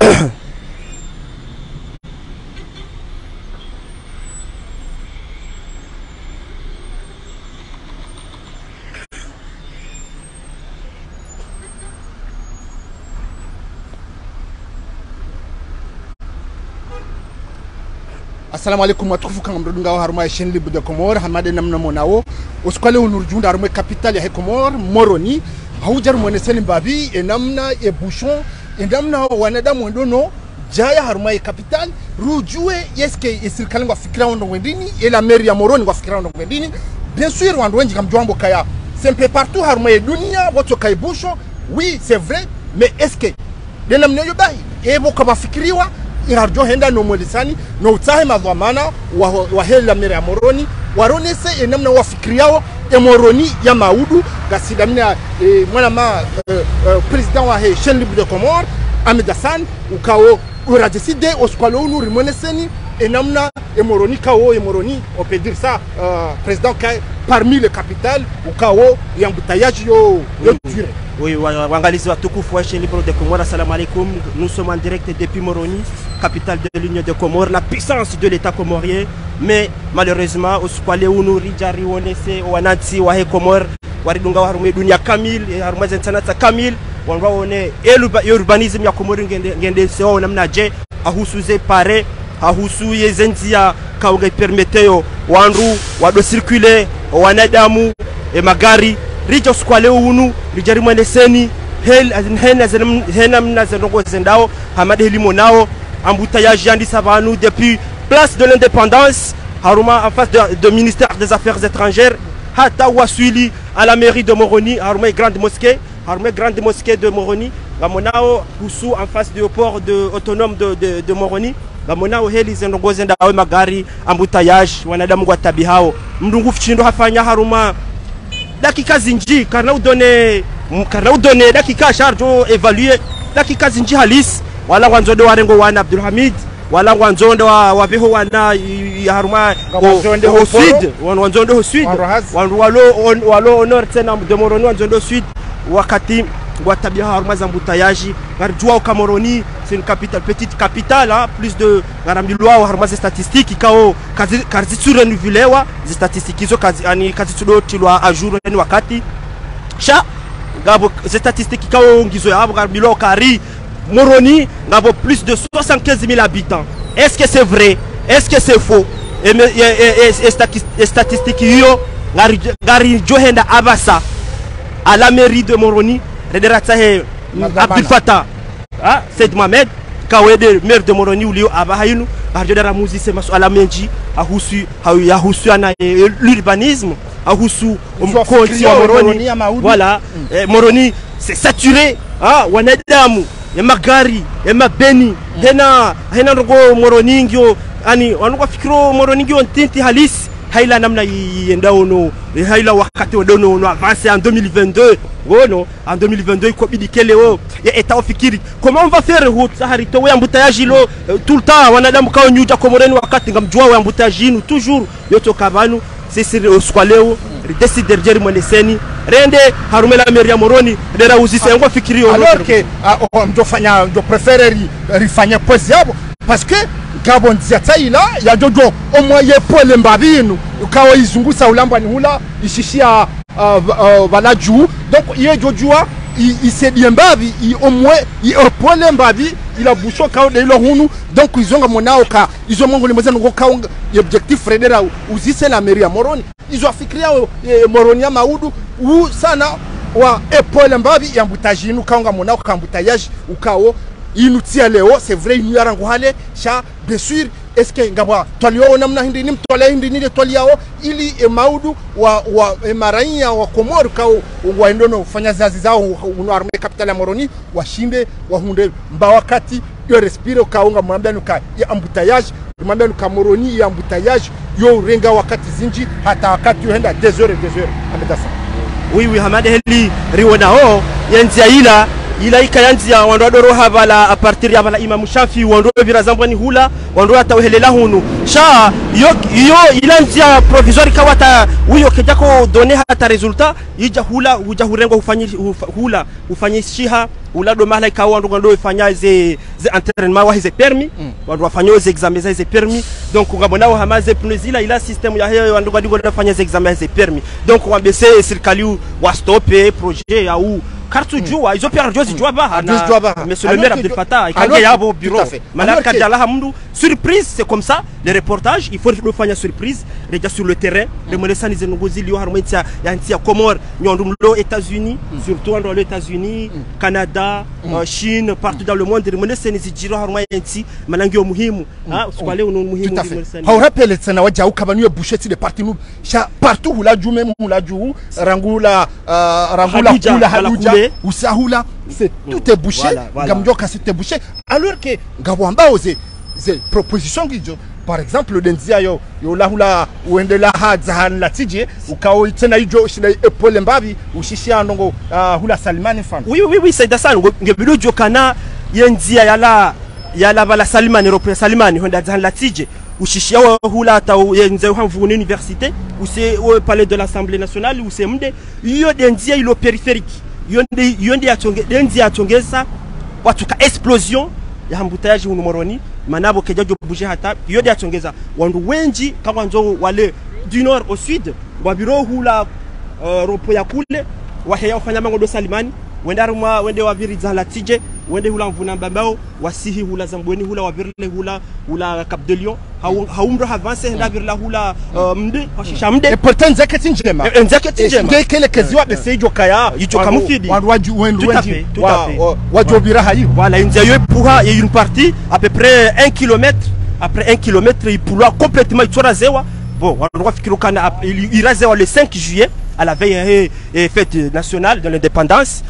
Assalamu alaikum watukufu kanga mdodunga wa haruma ya chaîne libre de Comores hamade namna monao usikwale unurjunda haruma capital ya Comores Moroni haujar mweneseni mbabi enamna e bouchon enamna wanadamu ndono jaya haruma ya capital rujue yeske isirikali ngwa fikira ndo wendini et la mairie ya Moroni ngwa fikira ndo wendini bien sûr wandu wenji kamjwambo kaya c'est un peu partout haruma ya dunia woto kay bouchon oui c'est vrai mais est-ce que denamna yobai ebo kama fikiriwa ingarjo henda no molisani no utahe madhamana wa hela mire ya Moroni waronese enamna wafikiriao Moroni ya maudu gasidamina mwana ma president wa chaîne libre de Comores Ahmed Hassan ukao urajiside oskwalo unu rimoneseni enamna Moroni kao Moroni on peut dire ça président parmi les capitales ukao yambutayage yo duré. Oui, wangalizi watukufu wa chaîne libre de Comores, assalamu alaikum. Nous sommes en direct depuis Moroni, capitale de l'Union de Comores, la puissance de l'État comorien. Mais malheureusement, au squale unu rijari wonese wananti wa he Comores, waridunga harume dunia kamil, harume zentanata kamil, wanwa one urbanisme ya Comores ngende seo namna je ahusuze pare ahusu yezenzia kaunga permeteo wanru wado circuler wanadamu e magari rija squale unu rijari mwaneseni hena mna zenongo zendao hamade helimo nao embouteillage yandi savanu depuis place de l'indépendance haruma en face de ministère des affaires étrangères hata waswili à la mairie de Moroni haruma grande mosquée de Moroni gamonao husu en face du port autonome de Moroni gamonao heli zenongo zendao magari embouteillage wanadamu kwa tabi hao mdungu fichindo hafanya haruma dakika zinji karna udone dakika charge évaluer dakika zinji halis wala wanzondo warengo wana Abdulhamid wala wanzondo wa beho wana haruma au sud wanzondo au sud walo honor tena de Moroni wanzondo sud wakati watabia haruma za mbutayaji garjua Moroni c'est une capitale petite capitale hein, plus de garambilwa wa haruma statistiques kao kazi renouvelwa za statistiques hizo kazi tudo tilwa a jour ni wakati sha gabo statistiques kao ngizo ya garambilwa kari Moroni gabo plus de 75 000 habitants. Est-ce que c'est vrai? Est-ce que c'est faux? Et statistiques yo gari johenda abasa à la mairie de Moroni rederatsa he Abdel Fattah Said Mohamed kawede maire de Moroni ulio abahayinu arjodara musicien masu ala menji ahusu ana l'urbanisme ahusu konti wa Moroni voilà Moroni c'est saturé wanadamu ya magari ya mabeni hena rogo Moroni ngio ani wanuka fikiro Moroni ngio ntinti halisi haila namna yendao no haila wakati wadono no avance en 2022 wono en 2022 iko bidikele wo ya eta ofikiri comment on va faire route sahari to ya embouteillage lo tout le temps wanadamu kao nyuja Komoreni wakati ngamjua wa embouteillage nous toujours yoto kabanu c'est oskwaleo décider jeri mwaneseni rende harumela mairie ya Moroni dera uzise ngo fikiri alors que ndofanya ndo préférer rifanya pose yabo parce que Gabon Ziataila ya jojo omwaye pole mbabinu ukawa izungusa ulamba ni hula ishishia balaju donc ye jojua isedi mbabi omwe pole mbabi ila busho kawo de ilo hunu donc izonga monao ka izo mongo limeze ngo kawo objectif fredera uzise la mairie ya Moroni izo afikiria Moroni ya maudu u sana wa pole mbabi ya mbutajinu kaonga monao ka mbutayaji ukawo inutia leo c'est vrai inu yarango hale sha bien sûr est-ce que ngabwa twalio namna hindi ni mtole hindi ni twaliao ili maudu wa marainya wa Comores kao waendono fanya zazi zao unoarme capital ya Moroni washinde wahunde mba wakati yo respire kaonga mwambia nuka ya embouteillage mwambia nuka Moroni ya embouteillage yo renga wakati zinji hata wakati yoenda 2 heures amedasa oui hamade heli riwona o yenzi ila ila ikayanzia wando adoro habala a partir ya bala Imam Shafi wando vira zambani hula wando atawhelela hunu sha yo ilanzia provisoire kawata huyo kejako donner hata resultat ija hula huja hurengo hula ufanyishiha ula do mahala ikawa wando ifanya ze entraînement wa hize permis wando wafanya ze examen za hize permis donc ngabona wa hamaze punezila ila system ya hiyo wando gadigo nafanya ze examen hize permis donc wambese serikali wa stopper projet au carte jua izo pia jozi jua ba monsieur le maire Abdel Fattah ikanga yabo bureau malaka dala hamdu surprise c'est comme ça les reportages il faut le faire surprise les gars sur le terrain les monesani zengozi liyo harmonia ya ntia Comores nyondumlo États-Unis surtout dans les États-Unis Canada Chine partout dans le monde les monesani zijiro harmonia nti manangio muhimu kwa leo no muhimu monesani ha rappelle sana waja ukabaniwe bouchette de partout nous partout hula jume hula juu rangula kula haluja usahula c'est tout est bouché ngamjoka c'est bouché alors que ngabwamba oze proposition gijo par exemple denzia yo lahula uendela hadzahan latije ukao tena hijo shina epole mbabi ushishia ndongo hula Salimani fan oui c'est ça ngebido jokana yenzia yala bala Salimani repre Salimani honda dzahan latije ushishia hula ta yenze hamvu université ou c'est au palais de l'Assemblée nationale ou c'est mde yo denzia ilo périphérique yonde ya chongeza watu ka explosion ya hambutayaji hunu Moroni manabo kejajo bouger hata yonde ya chongeza wandu wenji kama nzo wale du nord au sud wa biro hula ropo ya kule waheya ufanya mango do Salimani wende waviri za latije wende hula mvuna mbambao wasihi hula zambweni hula wavirle hula Cap de Lion haumro avance ndavir la hula mde hashisha mde et pourtant zaketi njema ngekele keziwa besejo kaya yicho kamufidi waju wendu wajobira hayo voilà india pour une partie à peu près 1 km après 1 km il pourra complètement itsorazewa bon on doit fikirukana irazewa le 5 juillet à la veille fête nationale de l'indépendance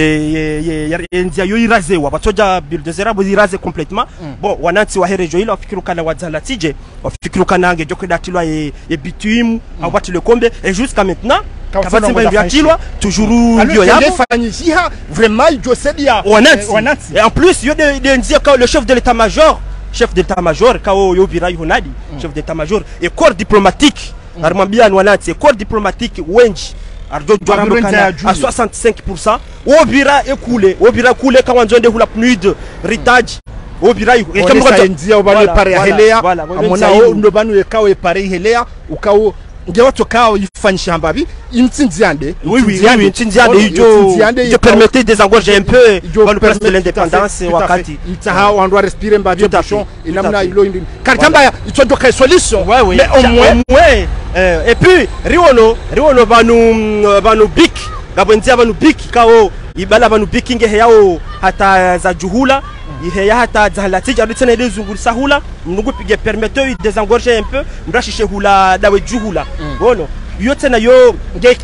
india yo irazewa batoja bulldozer bo iraze complètement bon wananti wa herejo ila wafikirukana wadzala tije wafikirukana nge joko datilwa e bituimu awati le kombe et jusqu'à maintenant kabatimba yatilwa toujours bio yabo fanyisha vraiment jo sedia wananti et en plus yo de india quand le chef de l'état-major kao yo bira yonadi chef d'état-major et corps diplomatique armambia wananti corps diplomatique wenji arjo jwarambo kana à 65% obira kule kama nzonde hula pnuide ritage obira iko kama ndia obanu pare helea amona ndo banu ekao e pare helea ukao nge watu kao ifanyisha mbabi intsinziande je permettais de désengorger un peu dans le place de l'indépendance wakati mtaha on doit respirer mbabi bouchon inamna ilo indi kartamba itodoka solution mais au moins et puis riono banu bik gabonzia banu bik kao ibala banu bikinge yao hata za juhula iheya hata zahalatija nditsene dezungurisa hula mnungu pige permetteur désengorger un peu mrashishe hula dawe juhula bono yote na yo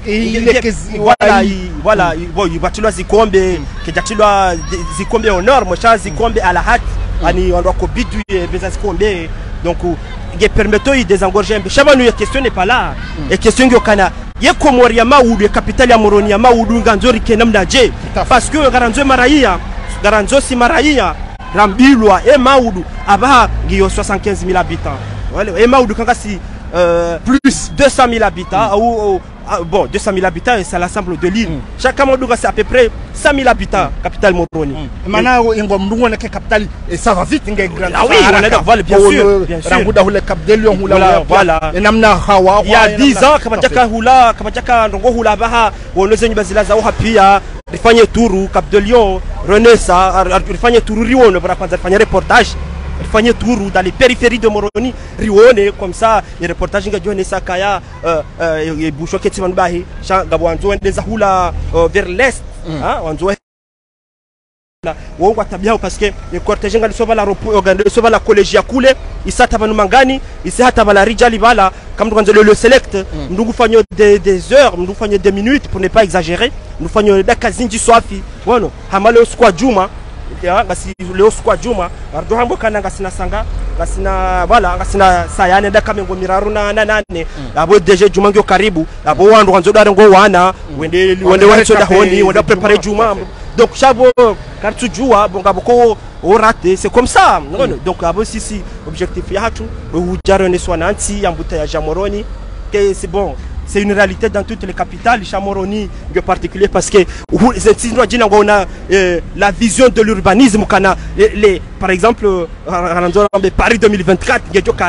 voilà bon ibatilwa zikombe kejatilwa zikombe honor mosha zikombe à la hâte ani on doit kobidu beza zikombe donc ge permetteur désengorger un peu chabanu ya question n'est pas là et question ngokana ye Komoria Maudu ya capitale ya Moroni ya Maudu nganzori kenamna je parce que garanzo si maraia rambilwa e Maudu aba ngiyo 75 000 habitants voilà e Maudu kanga si plus 200 000 habitants ou bon 200 000 habitants c'est l'ensemble de l'île chaque Maudu c'est à peu près 100 000 habitants capitale Moroni maintenant ngo mndungu na capitale et ça va vite ngai grand ah oui on est voilà bien sûr ranguda hule Cap de Lion hula voilà et namna hawa il y a 10 ans kabachaka ndongo hula baha wonoze nyubazila za uhapia rifanye turu Cap de Lion Renessa rifanye turu riono para kwanza rifanye reportage rifanye turu dans les périphéries de Moroni rione comme ça les reportages nga jone sakaya et boucho keti banbahi ngabwanzo ndeza hula vers l'est hein wanzo wongo tabia parce que le cortège ngali soba la organiser soba la collégia kule isata banu mangani isi hata bala rijali bala comme quand le select nous faisons des heures nous faisons des minutes pour ne pas exagérer nous faisons dakazinji swafi wono hamalo squad juma ngasi leo squad juma ardo hambo kana ngasina sanga ngasina voilà ngasina sayane dakamengo miraru na nane abo deje juma ngyo karibu abo wandu kanzo dare ngo wana wende wanso da honi wenda prepare juma donc chabo quand tu joues bon gaboko au raté c'est comme ça donc abo si objectif ya tu ou jarone swananti embouteillage à Moroni que c'est bon. C'est une réalité dans toutes les capitales, Chamoroni en particulier, parce que on a la vision de l'urbanisme, par exemple, Paris 2024,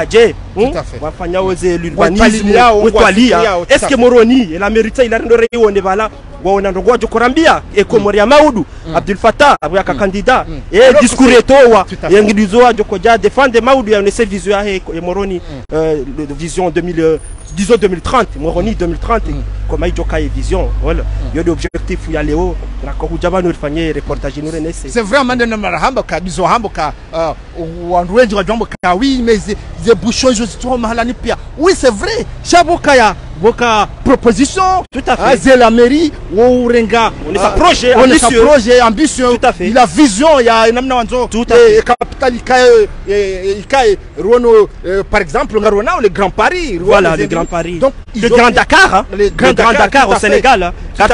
l'urbanisme, est-ce que Moroni, la mérite, il a un on a droit de Korambia et Komoria Maoudou, Abdel Fattah, avec un candidat, et discours etowa, et un guidoua de Kodja défendre Maoudou, et on essaie de visualiser Moroni, vision disons 2030, Moroni 2030, comme il y a une vision, voilà. Il y a des objectifs, il y a les hauts, c'est vraiment un hamboka, disons hamboka, oui, mais des bouchons, oui, c'est vrai, Chabokaya. Boka proposition, tout à fait. C'est la mairie où Renga, on est un projet ambitieux. Tout à fait. Il a vision, il y a une amnawanzo. Tout à fait. Capital, par exemple, le Grand Paris. Voilà, le Grand Paris. Donc, le Grand Dakar, hein. Le Grand Dakar au Sénégal.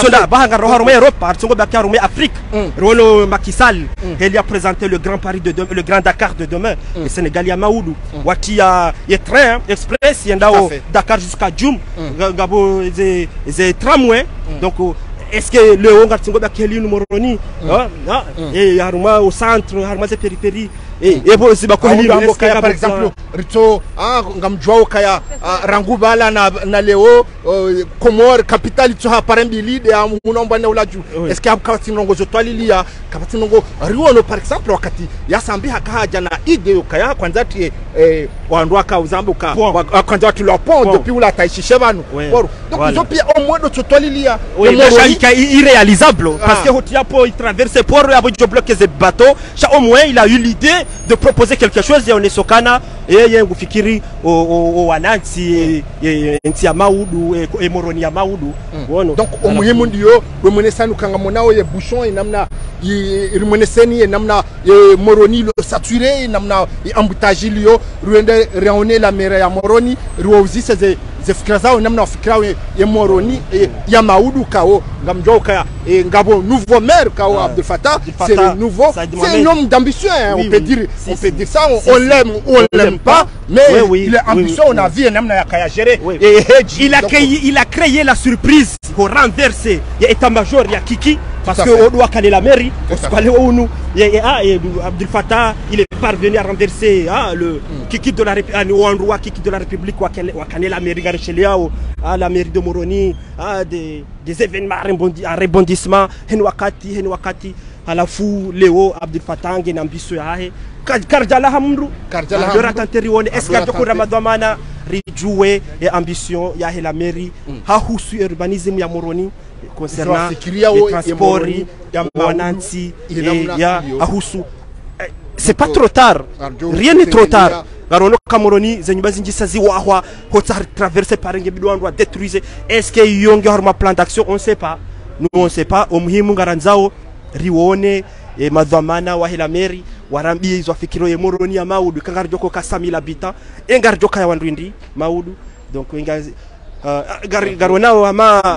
Afrique. Rono Macky Sall, il a présenté le Grand Paris de demain, le Grand Dakar de demain. Le Sénégal, il y a Maoudou. Wati a train express, il y a Dakar jusqu'à Djoum. Gabo c'est tramway donc est-ce que le Hongartingo bakeli Moroni et harma au centre harma des périphéries et bon c'est ba ko par exemple rito ngamjwao kaya rangubala na leo Komor capitale tu ha parembi lead ya munomba na ulaju est-ce que abakati nongo zotwalilia kabati nongo riwono par exemple wakati yasambi hakaja na ide kaya kwanza ti wandwaka uzambuka kwanza tu le pont depuis où la taishishe banu donc ils ont pia au moins de zotwalilia irréalisable parce que Hotiapo il traverse port et il bloque les bateaux au moins il a eu l'idée de proposer quelque chose et on est sokana et il y a un fikiri au Wananti et Maoudou et Moroni ya Maoudou donc au muhimu ndio wemonesa nukangamona ye bouchon inamna irimoneseni inamna Moroni le saturé inamna emboutage lio ruende réunir la mer ya Moroni ruozi ces fikra zao namna fikra ya Moroni ya Maoudou kao ngamjoka et ngabo nouveau maire kao Abdel Fattah c'est le nouveau c'est un homme d'ambition on peut dire ça on l'aime ou on l'aime pas mais il est ambitieux on a vu namna ya kaya gérer et il a créé la surprise pour renverser ya état-major ya Kiki parce que on doit caler la mairie Abdel Fattah il est parvenu à renverser le Kiki de la République ou caler la mairie la mairie de Moroni des événements à rebondissement Henwakati à la fou Léo Abdel Fattah ngena ambition yahe Karjala hamru le ratanteri woni est-ce que ko ramadamana rijouer et ambition yahe la mairie ha husu urbanisme ya Moroni concernant les transports ya Wananti ya ahusu c'est pas trop tard rien n'est trop tard garono Moroni zenyumba zinjisa ziwahwa hota traverser par ngebidwa ndo détruire est-ce que yonge harma plan d'action on sait pas nous on sait pas umuhimu ngaranzao riwone et madhamana wa hela meri warambi hizo fikiro ya Moroni ya Maoudou kangarjoko ka 1000 habitants engarjoka ya wandwindi Maoudou donc garonao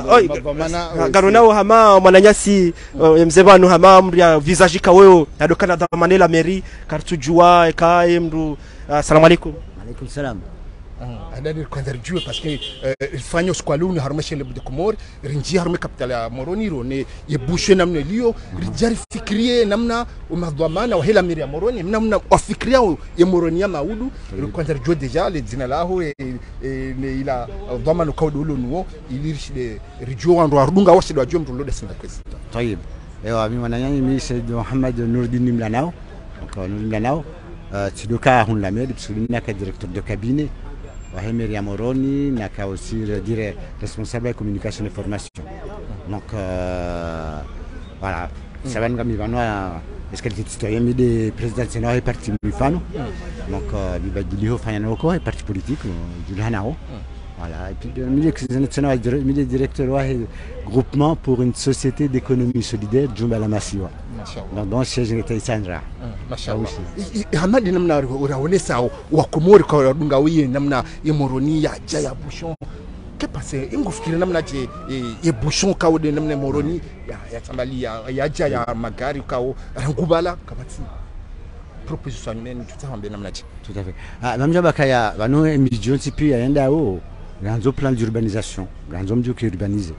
hama mwananyasi mzebanu hama mria visage kaweo adokana dhamane la mairie kartujua ekae mdu assalamu alaikum alaikum salam anani kwanza rijue parce que ifanye squaluni harumeshe le de Komor rinji harume capital ya Moroni rone yebushe namna lio rijari fikirie namna umadhamana wa hela mairie ya Moroni namna wafikiria ya Moroni ya Maoudou kwanza rijue deja le jina lao ne ila dhamana kwa dolo nuo ilirishi de rijue wandu arudunga wasi do ajue mtulo de senda kwezi طيب ايوا مي wananyani mi c'est Mohamed Noureddin Mlanao donc Noureddin Mlanao c'est le cas on la mairie parce que il n'a que directeur de cabinet Wahemeria Moroni n'a qu'à aussi dire responsable de communication et formation. Donc voilà, ça va nous amener est-ce que le citoyen des présidents sénat est parti Mifano. Donc il va dire qu'il y a un parti politique du Hanao. Voilà, et puis le milieu directeur groupement pour une société d'économie solidaire Djumbala Massiwa. Dans siège était Sandra. Mashallah. Hamadi namna uraonesa wa Komori kwa dunga wiye namna ya Moroni ya Jaya Bouchon. Que passe c'est ingofikiri namna je ye bushon kawo de namna moroni ya tambali ya ja ya magari kawo rangubala kabati proposition humaine tutahambe namna je tout à fait namja bakaya bano emission tipi yaenda o ganzo plan d'urbanisation ganzo mjo ki urbaniser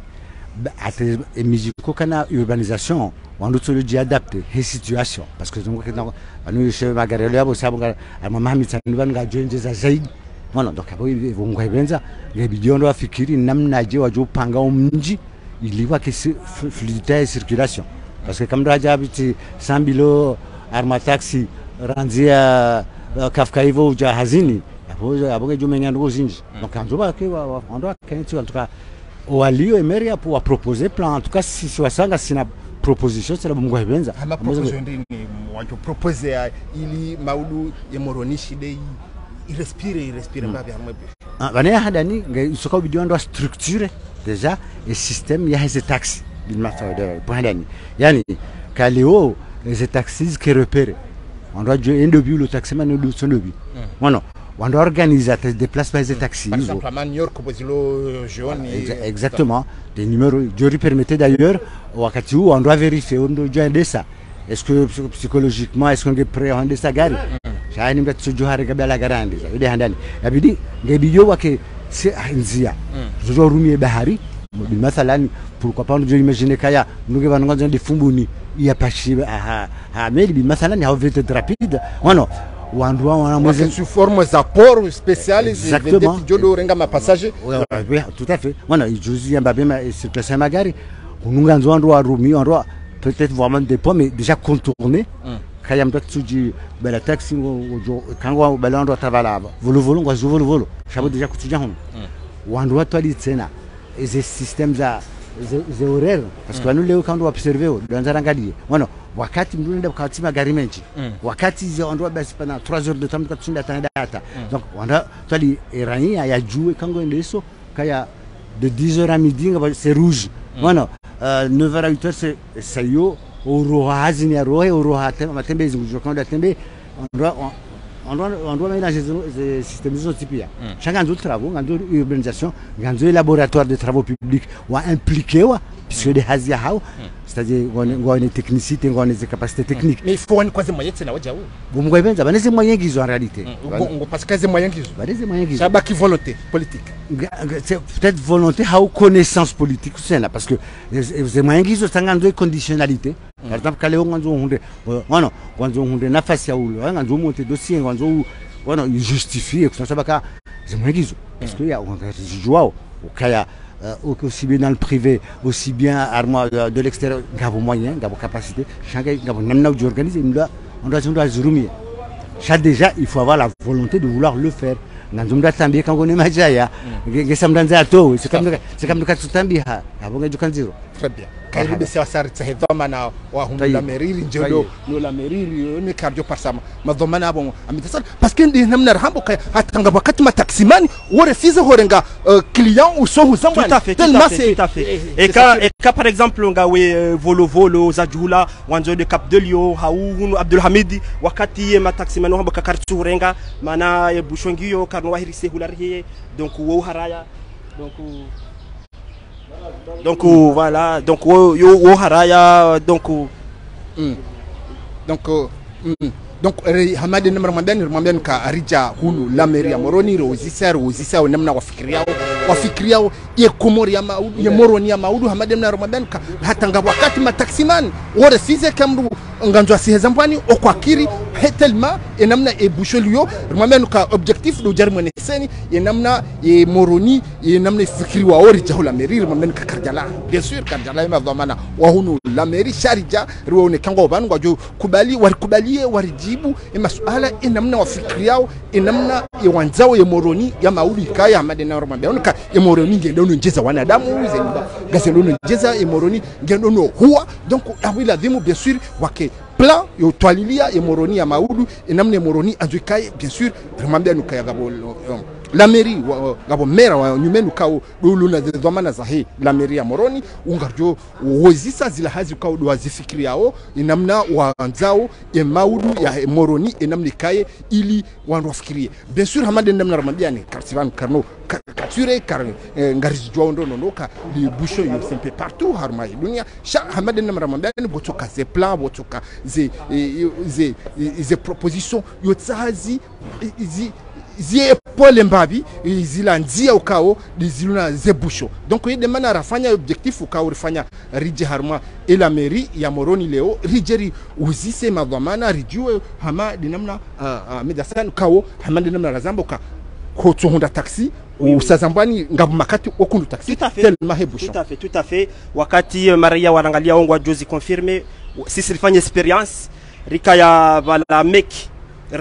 ate emission ko kana urbanisation wando tolo ji adapter he situation parce que donc bano yeshe magari yabo sabunga mama hamita ndibanga joinje za zaidi voilà donc abo vunga ibenza ngebidiondo afikiri namna je wajopanga umnji iliwa ke fluidité et circulation parce que comme raja biti 100 bilo arma taxi ranzia kafkaivo jahazini abo jumenya ndo zinji donc anzoba ke on doit kentu en tout cas walio emeria pour proposer plan en tout cas si wasanga sina proposition c'est la mungu ibenza ama proposition ndini wajo proposer ili maudu ya moronishi dei il respire mbabi hamwe bana ya hadani ngai soka bidiondo structure déjà et système ya ces taxis d'une manière de pour hadani yani kaleo les taxis qui repèrent on doit jouer un début le taximan nous son début voilà on doit organiser des déplacements des taxis par exemple à New York posilo jaune exactement des numéros je permettait d'ailleurs wakati où on doit vérifier on doit joindre ça est-ce que psychologiquement est-ce qu'on est prêt à ça gari shani mbatso johari kabela garandi ide handani yabidi ngebiyo wake si nzia jojo rumie bahari mathalan pourquoi pas nous imaginer kaya nuge banonga de fumbuni ya pashi mais mathalan ya vite rapide voilà wandwa wana mwezi sous forme d'apport spécial exactement jodo renga ma passager oui tout à fait voilà jozi yamba bema circulation magari kununga nzo wa rumi on peut-être vraiment des points mais déjà contourner kaya mtatsuji bela taxi ngo kangwa balando tavala volo ngo volo shabo déjà kutuja hono wandu watwali tena eze système za horaire parce que nous leo quand on observer dans angalie bueno wakati mdu nenda kati magari menji wakati ze on basi pendant 3 heures de temps tukatunda data donc wanda twali irania ya juu kango ndeso kaya de 10h à midi c'est rouge bueno 9h à 8h c'est yo uroha hazini ya rohe uroha matembezi kujokonda tembe on doit mélanger ces systèmes de typia chacun d'autres travaux ngando urbanisation ngando laboratoire de travaux publics wa impliqué wa puisque des hazia hao c'est-à-dire on a technicité on a des capacités techniques mais il faut une quoi moyen tena waja bomo benza banese moyen qu'ils ont en réalité parce que ces moyens qu'ils ont banese moyen qu'ils ça ba qui volonté politique c'est peut-être volonté hao connaissance politique c'est là parce que ces moyens qu'ils ont ngando conditionnalité par exemple kaleo ngando hunde ono ngando hunde nafasi ya ulo ngando monter dossier ngando ono justifier que ça baka ces moyens qu'ils ont parce que ya on joao ukaya aussi bien dans le privé, aussi bien de l'extérieur, gabo moyen, gabo capacité, chacun gabo namna d'organiser, on doit zoomer. Chaque déjà, il faut avoir la volonté de vouloir le faire. Nanzumda tambi quand on est majaya, gesamdanza to, c'est comme le cas de tambi ha, abonga jukanziro. Très bien. Karibu sawa sari tahedhamana wa hunda meriri njodo no la meriri ne cardio parsama madhamana abo amitasal parce que ndi namna rahambo kaya hatanga wakati mataximani wore fize horenga client ou so huzamba tout à fait et quand par exemple on gawe volo zajula wanzo de Cap de Lion haunu Abdul Hamidi wakati mataximani hambo kakartu renga mana bushongiyo karno wahirise hulariye donc wo haraya donc voilà donc yo haraya donc hamadi namramandani ka arija hunu la mairie ya Moroni rozisa namna wafikiriao ye komori ya maudu ye Moroni ya maudu hamadi namramandani ka hatanga wakati mataximan wore fize kamru nganjwa sihezambani okwakiri tellement enamna e busholio rumamenu ka objectif do jarmone seni enamna e Moroni enamna fikiri wa ori jahula mairie rumamenu ka karjala bien sûr karjala ma dhamana wa hunu la mairie sharija ruone kango banu ngaju kubali warijibu masuala enamna wafikiri yao enamna wanzao ya Moroni ya maudi kaya madena rumamenu ka ya Moroni ngendo njeza wanadamu zenba gasendo njeza ya Moroni ngendo huwa donc awila dhimu bien sûr wake plan yo twalilia ya Moroni ya maudu enamne Moroni azukai bien sûr rumambia nukaya gabo la mairie ngabo mera wa nyumenu kao duluna dhamana za hii la mairie ya Moroni ungarjo wozisa zila hazi kao do wazifikiri yao inamna waanzao emaudu ya Moroni enamni kaye ili wandu wafikirie bien sûr hamade ndamna ramambiani kartivan karno kature kar ngariz jondo nonoka li bouchon yo sempe partout harma dunia cha hamade ndamna ramambiani botoka ze plan botoka ze proposition yo tsazi zie Paul Mbabi zila ndia ukao ziluna zebusho donc yede mana rafanya objectif ukao rifanya rije harma ela mairie ya Moroni leo rijeri uzise madhamana rijue hama dinamna medasan ukao hama dinamna razambo ka kotuhunda taxi usazambani ngabu makati okundu taxi tellement hebusho tout à fait wakati Maria warangalia ongwa jozi confirmé si rifanya experience rikaya bala meki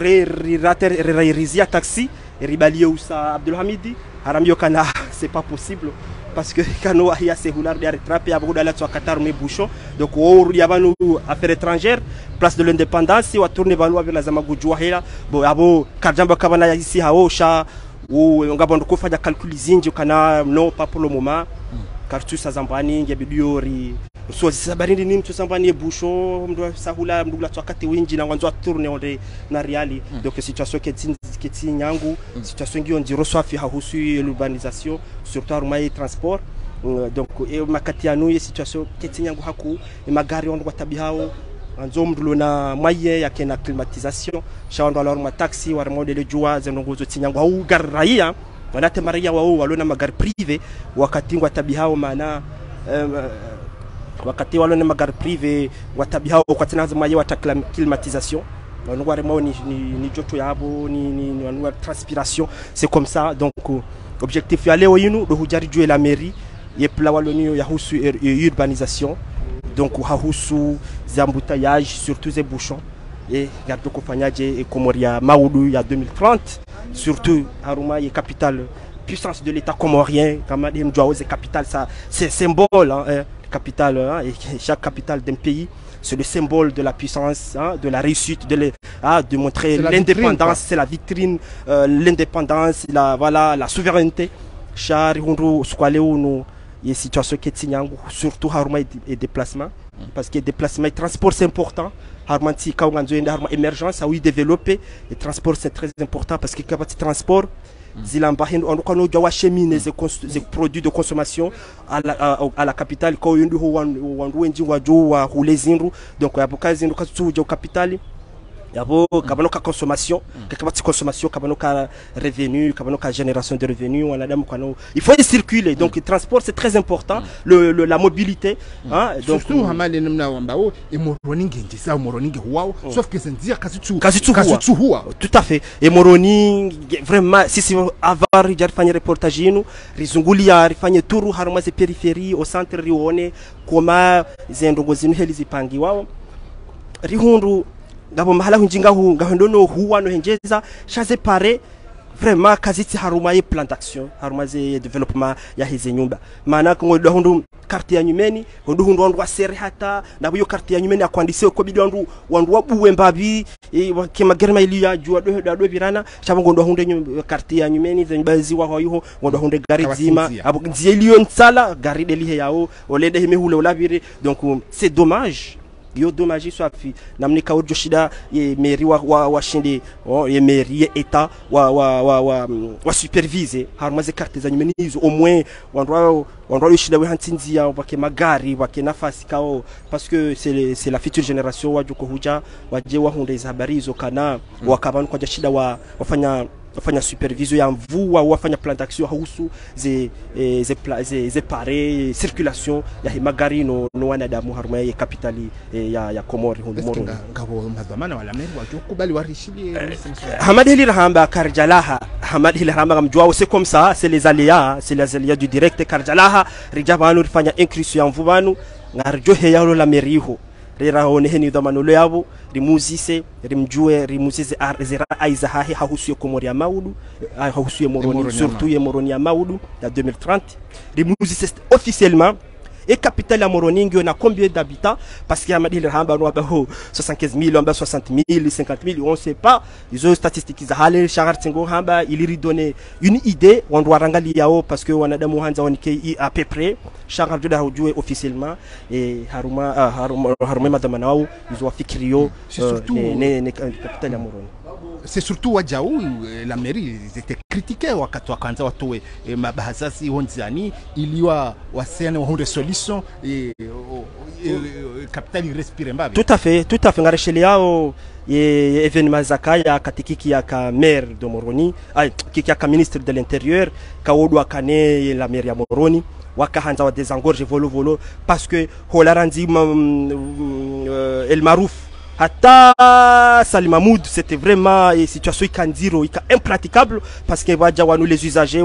rizia taxi ribalié usa Abdelhamidi haramio kana c'est pas possible parce que kano ya sehular de rattraper à beaucoup la sur Qatar mais bouchon donc il y a nous affaires étrangères place de l'indépendance wa tourner balou avec la zamagujwa hela bon abo kajamba kabana ici haosha ou ngabando ko fanya calcul zinji kana non pas pour le moment car tout ça zambani ngebidiori so sabarindi ni mtu sambani bouchon mdo sahula mdo la twakati winji na wanzo tourner onde na reali donc situation keti nyangu situation ngi ondiro swafi hahusu l'urbanisation surtout arumai transport donc e makati anu ye situation keti nyangu haku e magari ondo watabihao anzo mdulo na moyen yake na climatisation shaondo alors ma taxi war modele jua zenongozo tinyangu au garraia wanate maria wao walona magari privé wakati watabihao maana wakati walona magari privé watabihao kwa tena maye watakla climatisation wanwa ni joto yabo ni wanwa transpiration c'est comme ça donc objectif ya leo yinu do hujari jouer la mairie ye pla waloni ya husu urbanisation donc hahusu zambouteillage surtout les bouchons et gardo kofanyaje Comoria Maoudou ya 2030 surtout Haruma est capitale puissance de l'état comorien comme dit Mdjao c'est capitale ça c'est symbole hein, capitale hein, et chaque capitale d'un pays c'est le symbole de la puissance hein, de la réussite de montrer l'indépendance c'est la vitrine l'indépendance la souveraineté char hundu skwaleu no et situation qui est surtout Haruma et déplacement parce que déplacement et transport c'est important Haruma ti kawanzo enda Haruma émergence a oui développer et transport c'est très important parce que capacité transport zilambahin on kono jawa cheminer des produits de consommation à la capitale ko yundu ho wandu wenji waju wa hulezinru donc yabukazinru katsuja capitale yabo kabanoka consommation kabati consommation kabanoka revenu kabanoka génération de revenus on a kano il faut circuler donc le transport c'est très important la mobilité hein donc surtout hamale namna wambao et Moroni ngenji sa Moroni ngwao sauf que c'est dire kasitu huwa tout à fait et Moroni vraiment si avoir déjà fait un reportage nous rizungulia rifanye turu haruma ze périphérie au centre rione koma zendongo zinu heli zipangi wao rihundu ngabo mahala hunjinga hu ngahondo huwa no henjeza chaze pare vraiment kaziti Haruma ye plan d'action Haruma ze développement ya hizi nyumba maana ko ndo hundu carte ya nyumeni hundu wa seri hata na buyo carte ya nyumeni akwandise ko bidi wandu wabuwe mbabi ke magerma ili ya jua do birana chabango ndo hundu carte ya nyumeni ze bazi wa hoyo ndo hundu gari zima abo nzie liyo nsala gari delihe yao olede hime hule olabire donc c'est dommage yo dommage soit fi namni ka urjo shida ye mairie wa shinde ye mairie état wa superviser Haruma ze carte za nyumenizo au moins wandwa shida we hantinzia wake magari wake nafasi kao parce que c'est la future génération wa joko huja waje wa hunde za habari hizo kana wakabanu kwa shida wafanya supervision ya mvua wafanya plan d'action hausu ze pare circulation ya magari no wanadamu Haruma ya capitali ya Komori Moroni ngabo madhamana wala meri wakubali warishili Hamad Hili Rahamba Karjalaha Hamad Hili Rahamba mjwao c'est comme ça c'est les aléas du direct Karjalaha rijabanu rifanya incursion ya mvubanu ngarjo heyalo la meriho rera hone heni dhamano yabo rimuzise rimjue rimuzize zera aiza hahi hahusu Comoria Maoudou hahusu Moroni surtout Moroni ya Maoudou ya 2030 rimuzise officiellement et capitale ya Moroni on a combien d'habitants parce qu'il y a madil hamba no 75 000 60 000 50 000 on sait pas ils ont statistiques za hale shagar tingo hamba il lui donner une idée on doit rangali yao parce que wanadamu hanza onike à peu près shagar de jouer officiellement et haruma madame nao ils ont fikrio ne capitale ya Moroni. C'est surtout Wadjaou, la mairie, ils étaient critiqués wakati wakaanza watoe mabahasasi honzani iliwa wasene wahunde solution et capitali respire mbabi. Tout à fait ngareshele yao ye événement zakaya katikiki ya ka maire de Moroni kiki ya ka ministre de l'intérieur ka odwa kane la maire ya Moroni wakahanza wa désengorge volo parce que holaranzi El Marouf Hata Salim Mahmoud, c'était vraiment une situation impraticable parce que les usagers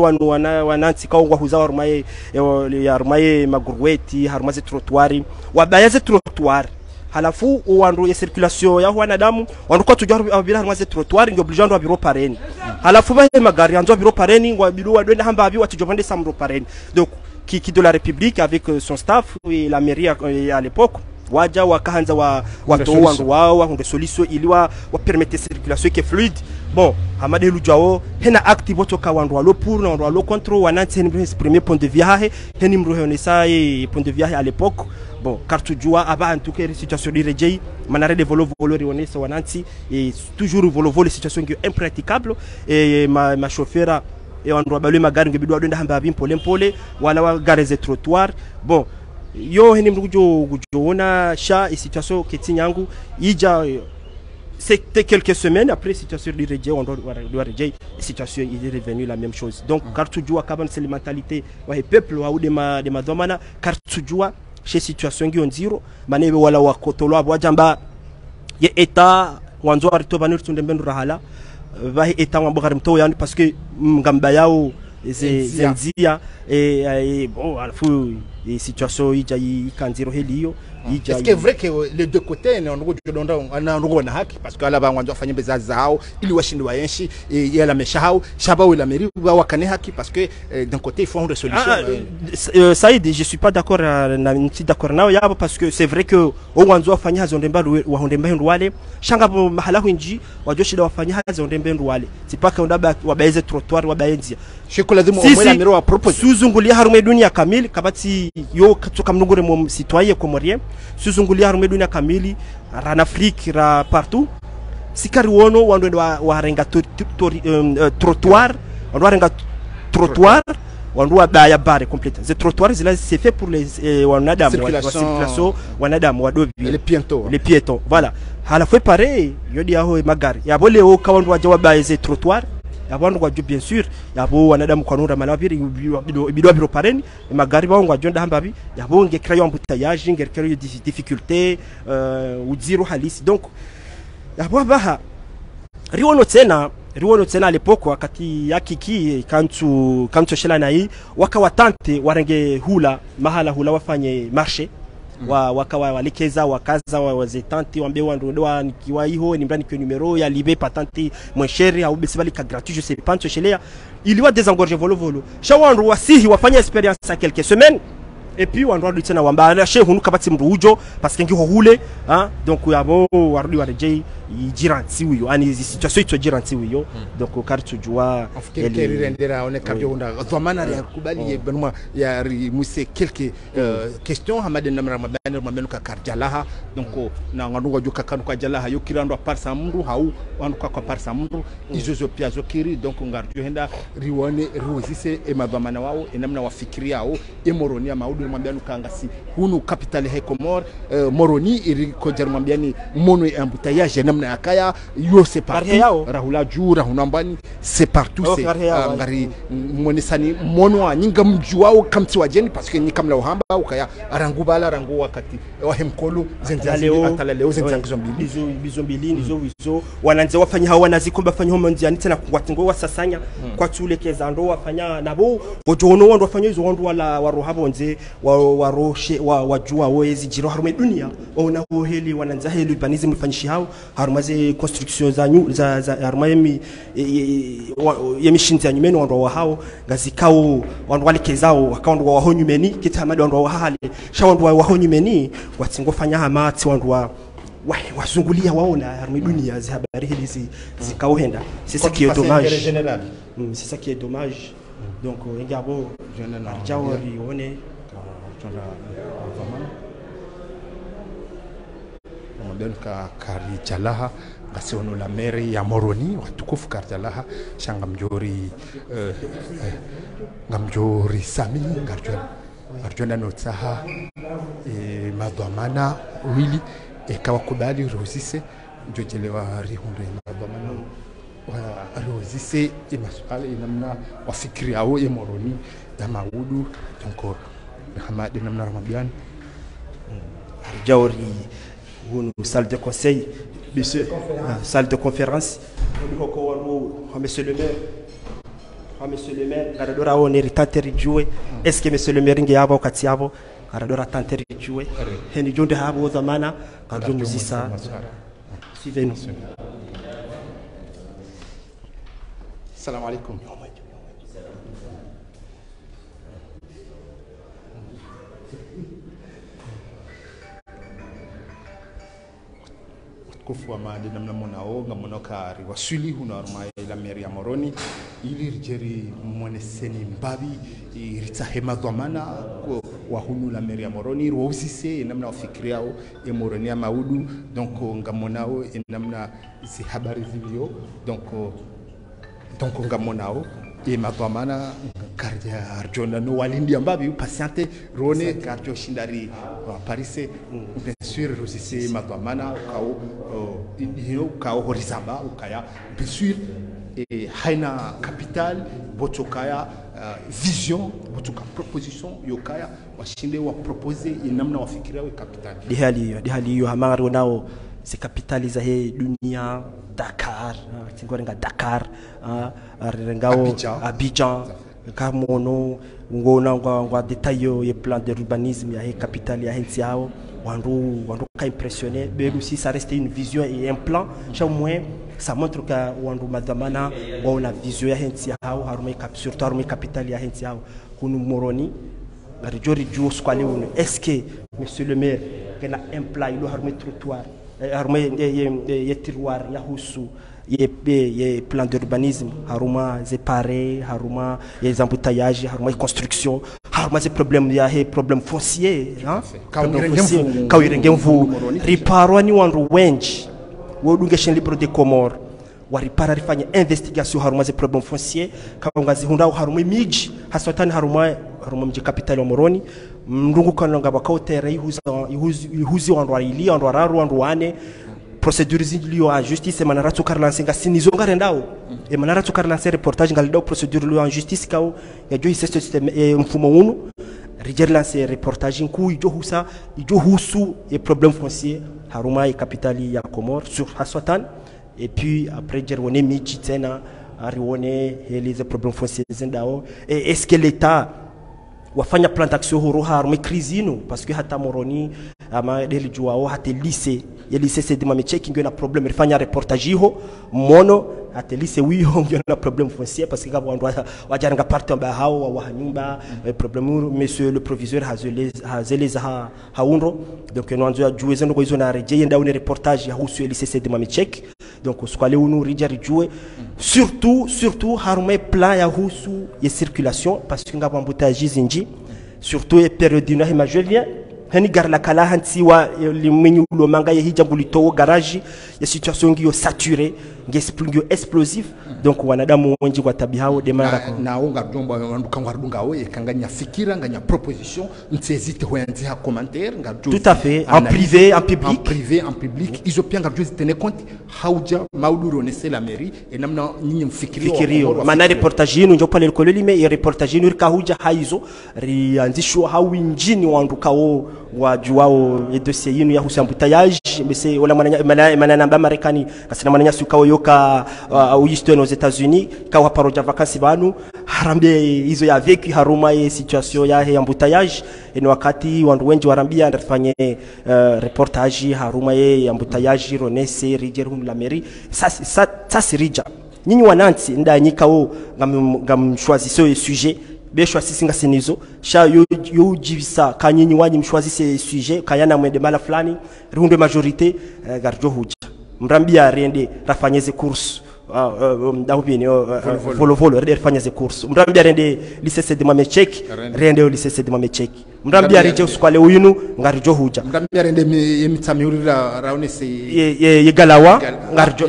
halafu wandu ya circulation ya wanadamu wanduko tujua abira harmaze trottoir ndio obligando abiro pareni halafu ba magari anzo abiro pareni ngwabiru wadwenda hamba abi watujovande samro pareni donc qui de la République avec son staff et la mairie à l'époque waja wakaanza watu wandu wao wange solution iliwa wa permettre circulation qui est fluide bon hamade lujao hena active botoka wandu walo pour na wandu walo contre wananti premier point de vue hahe heni mruhone ça et point de vue à l'époque bon carte joie aba en tout cas situation de rejei manare de volo rionesa wananti et toujours volo situation qui est impraticable et ma chauffeur et wandu wabalwe magari ngebidwa dwenda hamba abi pole wala wa gareze trottoir bon yo heni mrujo kujoona sha et situation keti yangu ija c'était quelques semaines après situation de rejei on doit rejei situation il est revenu la même chose donc carte joie kabane c'est la mentalité wa peuple wa de ma domana carte joie chez situation ngi onziro manebe wala wakotolo abwajamba ye eta wanzo arito banir tunde mbendu rahala va eta wambogari mto yani parce que ngamba yao zenzia et bon alfu et situation ija ikanziro heliyo ija. Est-ce que vrai que les deux côtés on na haki parce que ala banwanzo afanye bezazi zao ili washindi wa yenshi et ya la meshao shaba ou la mairie wa wakane haki parce que d'un côté ils font des solutions. Saïd, je suis pas d'accord d'accord nao yabo parce que c'est vrai que wanzo afanye hazondemba wa hondemba ndwale shanga mahala hinji wajoshida wafanye hazondemba ndwale c'est pas que on daba wabaeze trottoir wabaenzia shiko lazima wa la mairie wa propose suzungulia harume dunia kamili kabati yo katoka mnungure mu citoyen comorien suzungulia harume dunia kamili en Afrique ra partout sikari wono wando warenga trottoir wando warenga trottoir wando wabaya bare complète ces trottoirs là c'est fait pour les wanadamu wa circulation wanadamu wadobi les piétons voilà hala fait pareil yodi aho magari yabole o kawando wajawa baye ces trottoirs abantu kwa bien sûr yabo wanadamu kwa nura malabiri bidwa biro pareni magari bawo jonda hambabi yabo ngekira yo embouteillage ngekira yo difficulté uziro halisi donc yabo baha riwono tena à l'époque wakati yakiki kantu shela nai wakawatante warenge hula mahala hula wafanye marché wakawa walikeza wakaza wazetante wambe wandodoa nikiwa hiyo ni mbrani kwa numero ya libe patente moins cher au besibali ka gratuit je sais pas nchelea iliwa désengorger volo shawandu wasihi wafanya expérience à quelques semaines et puis on doit tena wamba chez hunu kabati mrujo parce que ngiho hule hein donc yabo warudi warejei jiranti wiyo ani situation ito jiranti wiyo donc carte joie elle rendera on est kabyo onda zamana ya kubali benuma ya muse quelques questions hamade namra mabano ka karjalaha donc na ngandunga joka kanu ka jalaha yo kirando par sa mundu hau wandu kwa par sa mundu izozo pia zokiri donc ngarjo henda riwane rozise e mabamana wao enamna wafikiria ao e Moroni ya maudu mwambiani kangasi hunu capital he Comore Moroni iri kojar mwambiani mono embouteillage namna akaya yo c'est partout rahula juu rahuna mbani c'est partout c'est ngari monisani mono nyinga mjuao kamti wajeni parce que ni kamla uhamba ukaya arangubala rangu wakati wahemkolo zenzazi ataleo zenzazo mbili bizombili nizo wananze wafanya hawa nazikomba fanya homo nziani tena kwatingo wasasanya kwa tulekeza ndo wafanya nabo bojono ndo wafanya hizo ndo wala warohabo nze waroshe wajua wezi jiro harume dunia ona heli wananza heli urbanism fanyishi hao harumaze construction za harume yemishinzi anyumeni wandu wa hao ngazikao wandu walikezao wakawandu wa honyumeni kitamadi wandu wa hali sha wandu wa honyumeni watsingofanya hamati wandu wa wazungulia waona harume dunia za habari hizi zikaohenda c'est ça qui est dommage c'est ça qui est dommage donc ingabo jawari one modern ka Karjalaha ngasiono la meri ya Moroni watukufu Karjalaha shanga mjori sami ngarjona notsaha madhamana wili ekawakubali rozise njojelewa rihundu madhamana wa rozise imasuala inamna wafikiri ao Moroni ya maudu donc Hamad namna Ramadan jawri une salle de conseil monsieur salle de conférence monsieur le maire karadora on héritage rijue est-ce que monsieur le maire ngi yabo kati yabo karadora tante rijue heni jonde habo zamana kadro muzisa suivez-nous. Salam alaikum. Kufu amadi namna monao ngamonoka riwasuli hunorma la meri ya Moroni ili rijeri mwaneseni mbabi ritahema dhamana wa hunu la meri ya Moroni ruwausise namna wafikiriao ya Moroni ya maudu donc ngamonao namna isi habari zilio donc ngamonao e madhamana kardia arjona no walindi ambabi patiente rone kardio shindari parise bien sûr rusise madhamana kao horizamba ukaya bien sûr et haina capital botokaya vision botoka proposition yokaya washinde wa proposer inamna wafikiria we capital dihali hiyo hamari nao se capitaliza he dunia Dakar tingorenga Dakar rengao Abidjan kamono ngona ngwa detail ye plan d'urbanisme ya he capitale ya hensi yao wandu ka impressionné même si ça reste une vision et un plan chaque moins ça montre que wandu madamana wana vision ya hensi yao harume surtout harume capitale ya hensi yao kunu Moroni rijori juu skwale uno est-ce que monsieur le maire kena un plan ilo harume trottoir haruma ye tiroir ya husu ye plan d'urbanisme haruma ze pare haruma ye embouteillages haruma construction haruma ze problème ya he problème foncier hein kawirengemvu riparo ni wandu wenji wodunge shen libre de Comores waripara rifanya investigation haruma ze problème foncier kaungazi hundao haruma miji haswatani haruma mji capital ya Moroni mrungu kananga bakautere ihuzi wandu ili wandu araru wandu wane procédures zilio en justice manaratu karlansenga sinizonga rendao e manaratu karlanse reportage ngalidao procédure lio en justice kao ya jo hisesto système mfumo unu rigerlanse reportage nku ijo husu e problème foncier haruma e capitali ya Comores sur haswatan et puis après jerwone miji tena arione les problèmes fonciers zendao et est-ce que l'état wafanya plan d'action horo haruma crise ino parce que hata Moroni ama deli juao hata lycée ya lycée c'est dima checking ngena problème rifanya reportage ho mono hata lycée wi ho ngena problème foncier parce que kabo wandu wajaranga parti amba hao wa nyumba problème monsieur le proviseur hazeleza haundo donc nwanzo ya jueze ndo hizo na rejeye ndao ne reportage ya husu lycée c'est dima check donc skwale unu rijari juwe surtout haruma plan ya husu ya circulation parce que ngabo embouteillage zinji surtout et période dina hima je viens hani gar la kala hanti wa limenyu lo manga ye hijambu lito garage ya situation ngiyo saturé ngesplingo explosif donc wanadamu wengi kwa tabia hao demara na onga domba wandu kangardunga we kanganya fikira nganya proposition nsezite hoyanzi ha commentaire ngarjo tout à fait en privé en public izo pia ngarjo tenir compte hauja mauduro nese la mairie et namna nyinyi mfikirio maana reportage yenu njo pale koleli me reportage yenu kahuja haizo rianzishwa hawinjini wandu kao wajuao dossier yenu ya husambutayage mais wala manana namba Marekani kasina mananya sukao yoka uistwe nos États-Unis kawa paroja vacances banu harambia hizo ya veki haruma ya situation ya embouteillage ni wakati wandu wengi warambia ndafanye reportage haruma ya embouteillage ronese rijer hum la mairie ça rija nyinyi wanansi ndanyika wo ngam choisir sujet be choisir nga senizo sha yo jivisa kanyinyi wanyi mchoisir sujet kayana mwende mala fulani runde majorité garjo huja mrambia rende rafanyeze course volo rende ze course mrambia rende lycée de mamecheki rende lycée de mamecheki mrambia rije uskwale uyinu ngarjo huja mrambia rende yemitsamihurira raonese ye galawa ngarjo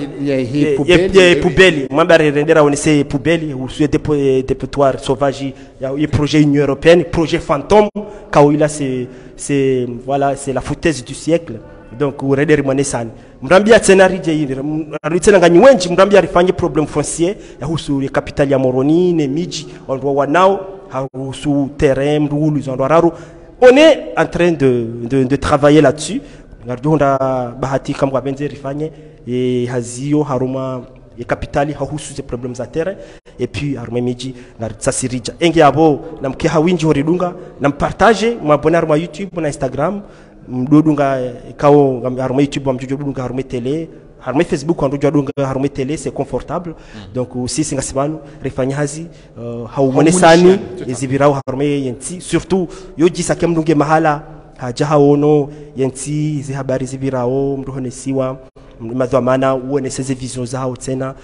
ye poubelle mrambia rende raonese poubelle ou sur dépotoir sauvage ya projet Union européenne projet fantôme kaoila c'est voilà c'est la foutaise du siècle donc urede rimanesani mrambia tena rije yini tena nganyi wenji mrambia rifanye problem foncier ya husu ya capital ya Moroni ne miji wandu wanao husu terrain mrulu zandu raru on est en train de travailler là-dessus ngarjonda bahati kama benze rifanye e hazio haruma ya kapitali hahusu ze problem za terrain et puis haruma miji ngarsasirija enge abo namke hawinji horidunga nampartage mwabona haruma YouTube na Instagram mdodunga kao haruma YouTube amjojo dudunga haruma tele haruma Facebook amjojo dudunga haruma tele c'est confortable donc aussi singasibanu rifanya hazi haumonesani ezibirao haruma yenti surtout yoji sakemdunge mahala haja haono yenti hizi habari zibirao mrohonesiwa madhamana uone seze vision zao tena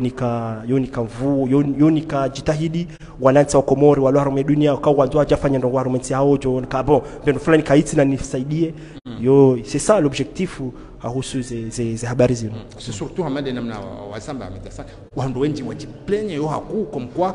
yonika mvu yonika jitahidi wananza wa Komori walo harume dunia kwa wanzo hajafanya ndo harumensi hao jo bon bendo fulani kaiti na nisaidie yo c'est ça l'objectif ahusu ze habari zino c'est surtout hamade namna wasamba amedasa wandu wengi wajiplenye yo haku komkwa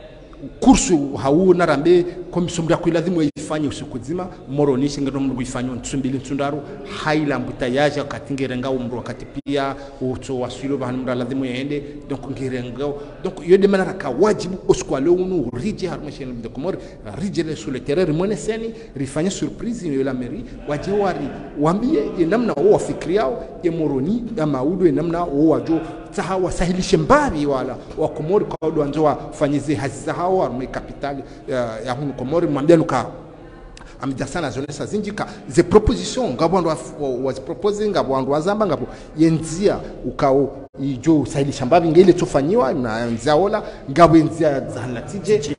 kursu hau narambe komisumria kuiladhimu ifanye usiku zima Moroni shingiro mndu ifanye ntumbili ntundaru haila mbutayaje katingerenga umru wakati pia uto wasilo bahanu mra ladhimu yaende donc ngirenga donc yode manara ka wajibu oskwalo unu rije harmashe de Komori rije sur le terrain moneseni rifanye surprise yo la mairie wajiwari wambie namna wao fikriao ya Moroni ya maudo namna wao wajo tahawa sahilishe mbabi wala wa Komori kwa ndo anzo wafanyize hazi hawa arme kapitali ya hunu Komori mwambia nuka amidasana zonesa zinjika ze proposition ngabo ndo was proposing ngabo ndo wazamba ngabo yenzia ukao ijo sahilisha mbabi ngele tofanyiwa na nzaola ngabo yenzia zahalatije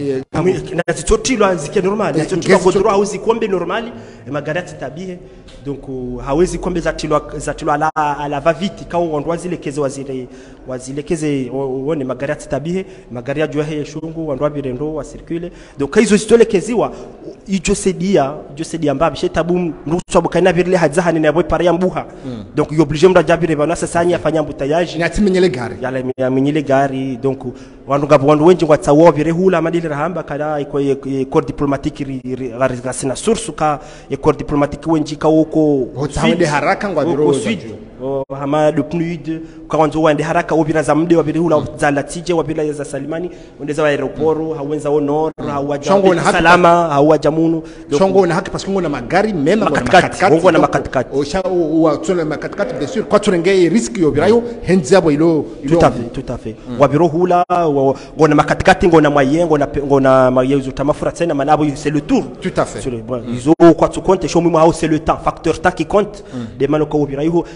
na zitotilo azike normal zitotilo godro hauzi kombe normali magarati tabie donc hawezi kombe zatilo ala va vite kao wandwa zile keze wazile keze wone magarati tabie magari ya jwa shungu wandwa birendo wa circule donc hizo zitole keziwa ijo sedia mbabi shetabu mruso bukana birle hadzahani na boy pare mbuha donc yo obligé mda jabire bana sasa nya afanya mbutayaji na timenyele gari yala ya menyele gari donc wandu wengi watsawo birehula madile rahamba kada iko corps diplomatique risina source ka corps diplomatique wenji ka uko hotawende haraka ngwa biro hama de PNUD kwa wanzo wende haraka obira za mde wabirehula za latije wabila za Salimani ondeza wa aeroport hawenza honor hawaja salama hawajamunu chongo na haki parce que ngona magari mema ngona makatikati osha wa tsona makatikati bien sûr kwa turengeye risque yo birayo henzabo ilo tout à fait wabiro hula ngona makatikati ngona mayengo ngona mayezo tamafura tena manabo c'est le tour tout à fait izo kwa tu compte shomu mo c'est le temps facteur temps qui compte de manoko wabirayo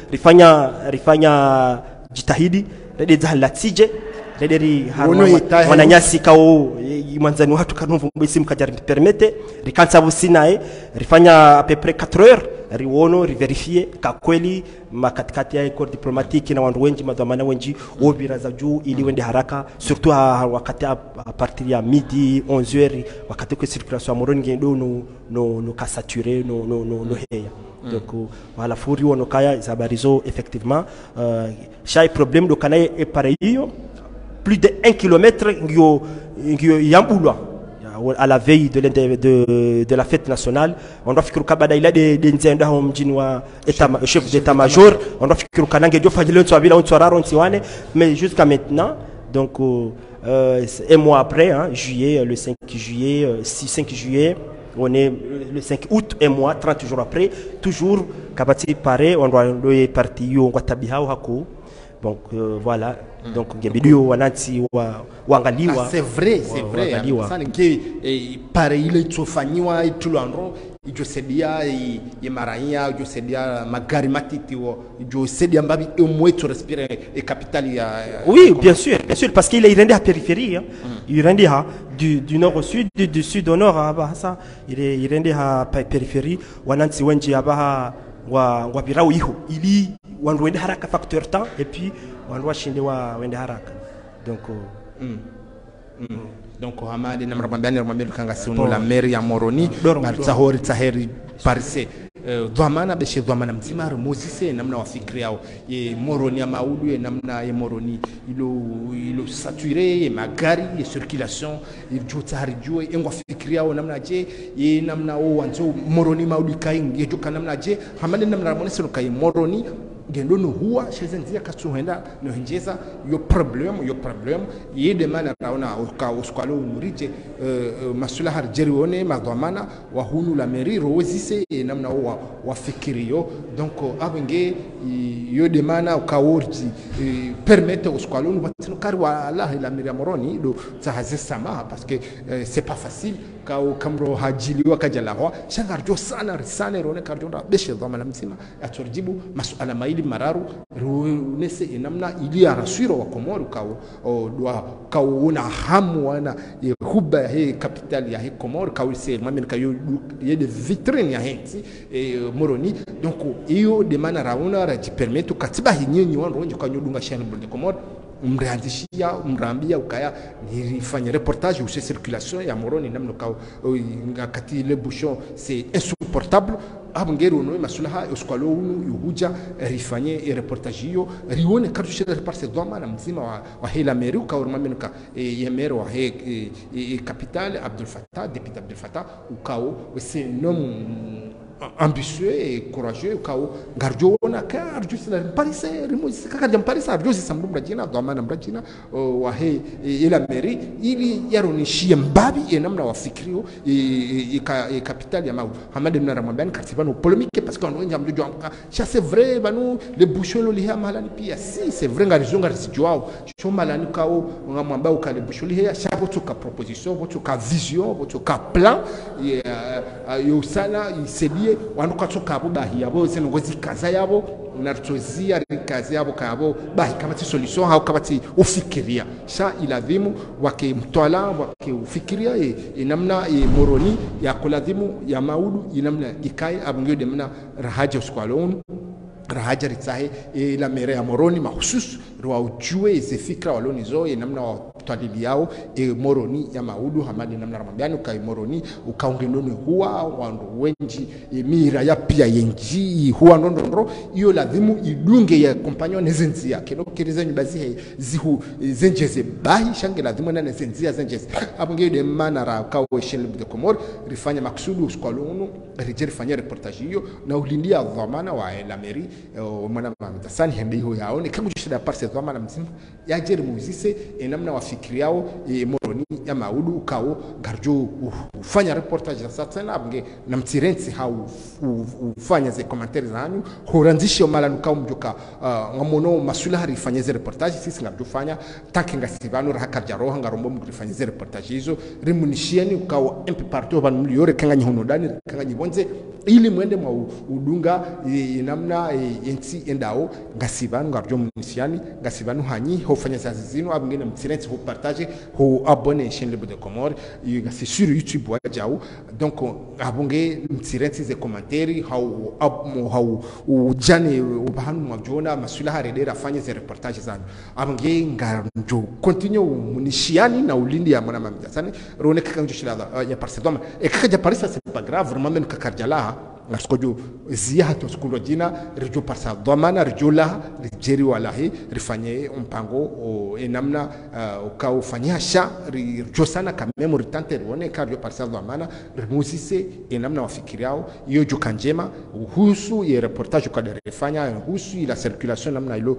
rifanya jitahidi rede zahalatije rederi wananyasi kao mwanzani watu kanumvu mbisi mkajari permete rikansa businae rifanya à peu près 4 heures riwono riverifier ka kweli makatikati ya corps diplomatique na wandu wengi madhamana wengi obira za juu ili wende haraka surtout wakati a partir ya midi 11h wakati kwa circulation ya Moroni ngendo no ka saturé no heya donc wala furi wono kaya zabarizo effectivement shay problème do kanaye e pareil plus de 1 kilomètre ngio yambulwa à la veille de la fête nationale on doit fikiruka bada ila de nzenda ho mjini wa chef d'état major on doit fikiruka nange jo fajile ntwa bila ntwa raro ntiwane mais jusqu'à maintenant donc un mois après juillet le 5 juillet on est le 5 août un mois 30 jours après toujours kabati pare on doit partir yo ngwatabi hao hako Donc voilà, donc ngebidi wanati waangaliwa. C'est vrai, c'est vrai. Ça nge pareil ile itofanyiwa itulandro ijosedia yemaraia ijosedia magari matiti ijosedia mbabi omweto respirer et capitale ya. Oui, bien sûr, parce qu'il est à périphérie, hein. Il est du nord au sud, du sud au nord, ça. Il est à périphérie. Wanansi wenji abaha wa birao iho. Ili wanwende haraka facteur temps et puis wanwa shinde wende haraka. Donc donc hamadi na mrabambani kanga sunu la mairie ya Moroni barzahori taheri parise dhamana beshe dhamana mzima remozise namna wafikiri yao ye Moroni ya maudu ye namna ye Moroni ilo saturé ye magari ye circulation ye jotari jue engwa fikiri yao namna je ye namna wanzo Moroni maudu kai ye joka namna je hamadi namna ramonese no kai Moroni gendo no huwa shezenzia kasuhenda no hinjeza yo problem ye demana raona ka uskwalo unurije masula harjerione madhamana wa hunu la mairie rozise namna wafikirio donc abenge yo demana ukaworji permettre uskwalo batino kari wa Allah la mairie Moroni do tahazisama parce que c'est pas facile ka kamro hajiliwa kajalahwa shangarjo sana risane rone karjonda beshe dhamana mzima atorjibu masuala maili mararu runese namna ili arasiro wa Komoro kao una hamu wana huba he capital ya he Komoro kao se mami kayo ye de vitrine ya henti Moroni donc iyo de mana rauna raji permettre katiba hinyenyi wanronje kanyodunga shani de Komoro mreanzishia mrambia ukaya nifanye reportage ou circulation ya Moroni namno kao ngakati le bouchon c'est insupportable abungero no masulaha uskwalo unu yuhuja rifanye reportage hiyo rione kartushe parse doma na mzima wa hela mairie ka urmamenka ye maire wa he capitale Abdel Fattah député Abdel Fattah ukao c'est un homme ambitieux et courageux ukao ngarjona karju sila Paris remozi kaka Paris arjo sisambu mrajina doma na mrajina wa he ila mairie ili yaronishia mbabi namna wafikirio capitale ya mau hamade na ramabani kartibano polémique parce qu'on a mjojo ça c'est vrai banu les bouchons lo liha malani pia si c'est vrai ngarizonga risijoao cho malani kao ngamwamba ukale bouchons liha chapo tuka proposition voto ka vision voto ka plan yo sana isedie wanuka toka abo bahi abo zenongozi kaza yabo unatozia kazi yabo kabo bahi kama ti solution au kama ti ufikiria sha iladhimu wake mtwala wake ufikiria namna Moroni ya kuladhimu ya maudu inamna ikai abungyo demna rahaja uskwalon rahaja ritsahe la mere ya Moroni mahusus rwa ujue ze fikra waloni zo namna watwalili yao Moroni ya maudu hamadi namna ramambiani ukai Moroni ukaungendone huwa wandu wenji mira ya pia yenji huwa ndondondro iyo ladhimu idunge ya kompanyo nezenzia keno kiriza nyubazi zihu zenjeze bahi shange ladhimu na nezenzia zenjeze abunge de manara kawe shele de Komoro rifanya maksudu uskwalunu rijeri fanya reportage hiyo na ulindia dhamana wa la mairie mwana mtasani hende hiyo yaone kama jishida parse dhamana mzima ya jeri muzise namna wafikiri yao Moroni ya maudu ukao garjo ufanya reportage za satana abunge na mtirensi hau ufanya ze commentaires zanyu horanzishe mala nukao mjoka ngamono masula harifanya ze reportage sisi ngabjofanya takinga sibanu rahaka jaroha ngarombo mgrifanya ze reportage hizo rimunishieni ukao MP partout ban mliore kanga nyihonodani kanga nyibonze ili mwende mwa udunga namna yenti endao ngasibanu ngarjo munisiani ngasibanu hanyi hofanya zazi zino abunge na mtirensi ho partage ho abonne chaîne Libre de Comores c'est sur YouTube wajao donc abunge mtirensi ze commentaires hau ujane ubahanu mwajona masula haredera fanye ze reportage zanyu abunge ngarjo continue munishiani na ulindi ya mwana mamida sane rone kakanjo shilada ya parse doma kaka parisa c'est pas grave vraiment men kakarjala ngaskojo ziyato skulo jina rijo parsa dhamana rijola rijeri walahi rifanye mpango namna ukaufanyasha rijo sana kamemo ritante rone karjo parsa dhamana rimuzise namna wafikiriao iyo joka njema husu ye reportage kwa derefanya husu la circulation namna ilo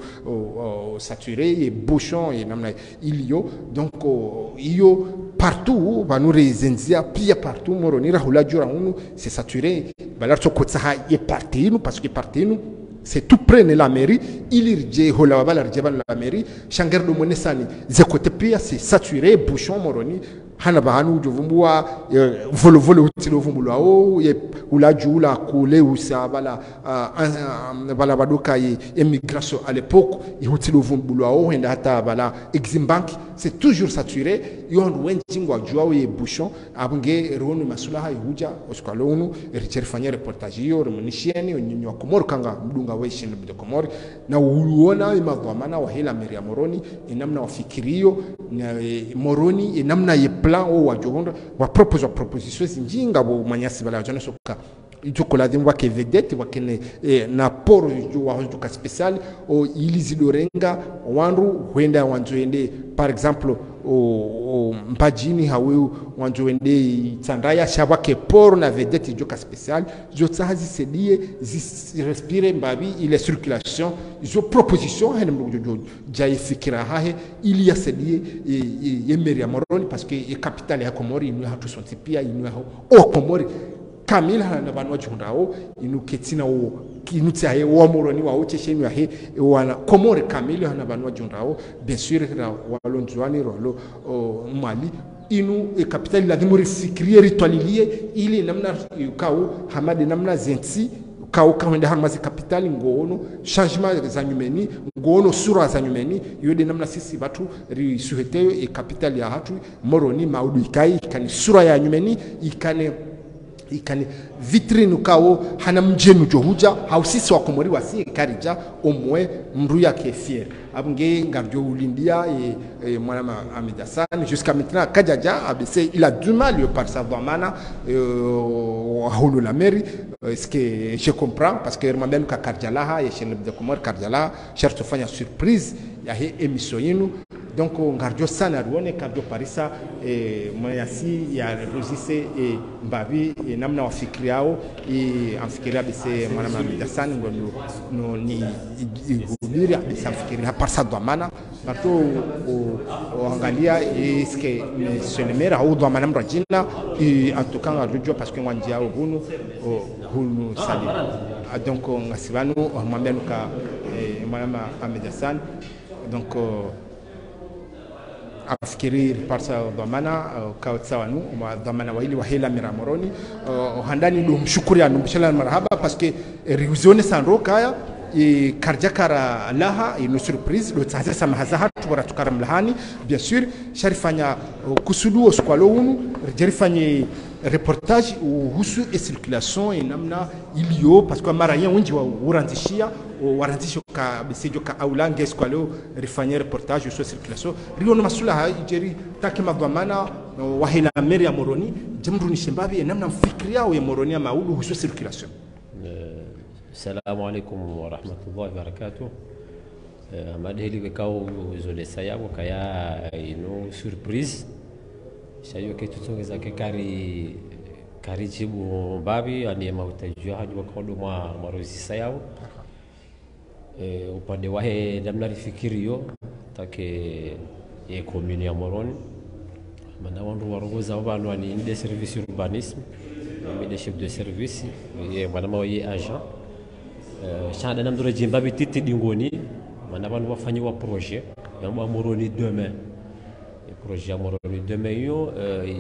saturé et bouchon namna ilio donc iyo partout banure zenzia pia partout Moroni rahula jura unu c'est saturé balarto kotsaha ye partinu parce que partinu c'est tout près de la mairie il rije hola wabala rije ban la mairie shanger do monesani ze côté pia c'est saturé bouchon Moroni hana bahanu jovumbua volo utilo vumbulwa o ye ulaju la kule usabala bala badoka ye immigration à l'époque utilo vumbulwa o henda hata bala Exim Bank c'est toujours saturé yon wenjingwa jua ye bouchon abunge ronu masulaha yuja oskalonu richer fanya reportage yo remunishieni nyinyo Komoro kanga mdunga weshi de Komoro na uona imadhamana wa hela Meri ya Moroni inamna wafikirio Moroni inamna ye plan o wajohonda wa proposition zinjinga bo manyasi bala jana soka ijokola dimwa ke vedette wakene na poro wa hojuka special o ilizidorenga wandu huenda wanjoende par exemple o mpajini hawe wanjoende tsandaya shabake poro na vedette joka special jotsa hazisedie zi respire mbabi ile circulation zo proposition hene mjojo jaifikira hahe ili yasedie ye Meri ya Moroni parce que e capitale ya Komori inu hatu sontipia inu o Komori kamila na banwa jundao inu ketina o inu tsaye wa Moroni wa ocheshenu ya he wana Komori kamila na banwa jundao bien sûr na walonjwani rolo Mali inu e capitale la dimori fikrie ritualilie ili namna yukao hamade namna zenti kao kawende hamazi kapitali ngono changement za nyumeni ngono sura za nyumeni yode namna sisi watu risuheteyo e kapitali ya hatu Moroni maudu ikai ikani sura ya nyumeni ikani vitrine kao hana mjenu johuja hausisi wa Komori wasi karija omwe mru ya kefier abunge ngarjo ulindia mwana Ahmed Hassan jusqu'à maintenant kajaja abc il a du mal par sa dhamana holo la mairie ce que je comprends parce que même ka karjalaha ya chez de Komoro karjalaha cherche fanya surprise ya he émission yenu donc ngarjo sana ruone karjo parisa mwasi ya rosise mbabi namna wafikiriao amfikiria bise mwana Ahmed Hassan ngono ni hubiri abisa mfikiria par sa dhamana bato angalia eske selemera au dhamana mrajina en tout cas ngarjo parce que ngwanjia hunu sali donc ngasibanu mwambenu ka mwana Ahmed Hassan donc afikiri parsa dhamana kautsawanu dhamana waili wa hela Meri ya Moroni handani do mshukuri anu mshala marhaba parce que riuzione sanro kaya karjakara laha ino surprise do tsaza samahaza hatu wara tukara mlahani bien sûr sharifanya kusudu oskwalo unu jerifanye reportage uhusu e circulation et namna ilio parce que mara yen wenji wa urantishia warantisho ka besejo ka aulange eskwalo rifanye reportage sur circulation rio no masula ha jeri takima dhamana wa hela Meri ya Moroni jamruni shimbabi namna mfikiria wa Moroni ya maudu uhusu circulation. Assalamu alaikum wa rahmatullahi wa barakatuh. Madheli wekao zole sayabu kaya ino surprise. Shayo ke tutongeza ke kari jibu babi ani mahutajua hadi wakodo marozi sayabu. Upande wahe namna rifikirio take commune ya Moroni. Mana wandu warongoza wabanu ani des services urbanisme, des chefs de service, madama ye agent. Chanda namdura jimbabi titi dingoni mana bantu wafanyi wa projet ya Moroni demain projet ya Moroni demain yo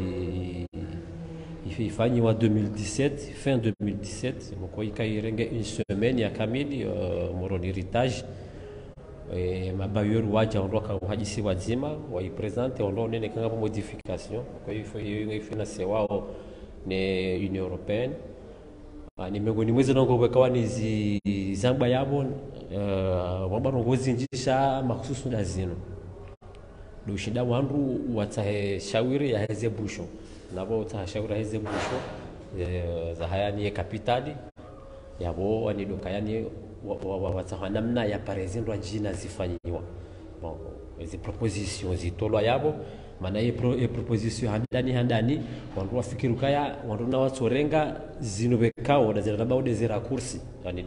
ifanyi wa 2017 fin 2017 mko ikairenge une semaine ya kamili Moroni héritage mabayor waja ondoka uhajisi wazima wa ipresente ondo nene kanga modification kwa hiyo ifinance wao ne Union Européenne ni miongoni mwezi nongo wekawa ni zamba yabo wabarongozi njisha mahususu na zino do shida wandu watahe shawiri ya heze busho nabo utahashawira heze busho za haya ni kapitali yabo wani doka yani wataha namna ya parezindwa jina zifanyiwa bon hizi proposition zitolwa yabo mana ye proposition handani wandu wafikiru kaya wandu na watorenga zinobekao na zina bao des raccourcis ani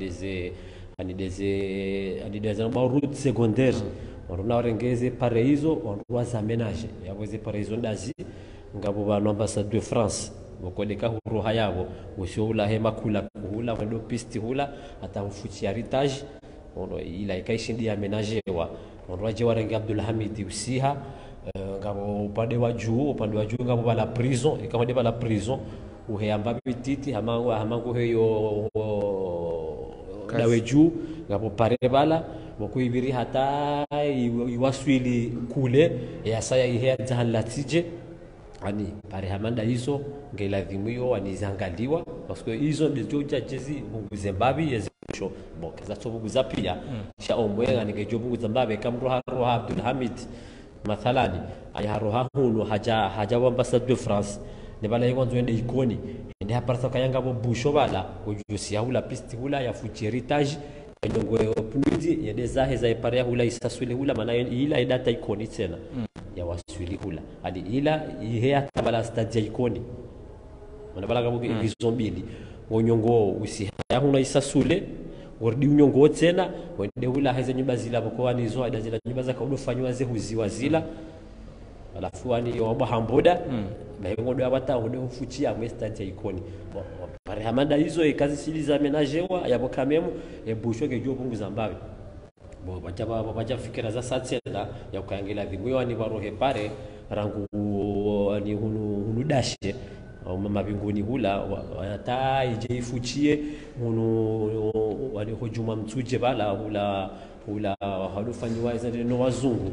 des route secondaire wandu na warengeze pareizo wandu waza ménage yabo ze pareizo ndazi ngabo ba ambassade de France wakoleka roha yabo usio ula hema kula hula ndo pisti hula atamfuchi heritage ono ila ikaishindi ya menajewa ono waje warenga Abdul Hamid usiha ngabo upande wa juu ngabo bala prison ikamode bala prison uheyamba bititi hamangu heyo dawe juu ngabo pare bala wakuibiri hata iwaswili kule ya saya ihea zahalatije ani pare hamanda hizo ngeladhimiyo anizangaliwa parce hizo ndizo jajezi Mungu Zimbabwe yezisho bokaza tobuguza pia sha omwenga ningejobu Zimbabwe kamroha Abdul Hamid mathalani ayaroha hunu haja wa ambassade de France ne bala yonzo ende ikoni ende aparta kayanga bo busho bala ujusi hula pisti hula ya fuchi heritage ndongo punudi ya dezahe za ipare hula isaswile hula maana ila data ikoni tena ya waswili hula hadi ila ihea tabala stade ikoni maana bala kabo hizo mbili wonyongo usihaya huna isasule wardi unyongo tena wende hula hizo nyumba zila boko nizo ada zila nyumba za kaudofanywa ze huziwa zila alafu ani yoba hamboda na yongo abata ndo ufuchia stade ikoni pare hamanda hizo ikazi sili za menajewa yabo kamemu ebusho kejo bungu Zimbabwe bo bacha fikira za satsela ya ukangela vingwe ni barohe pare rangu ni hunu dashe au mabinguni hula hata ije ifuchie hunu wali hujuma mtuje bala hula halufanywa no wazungu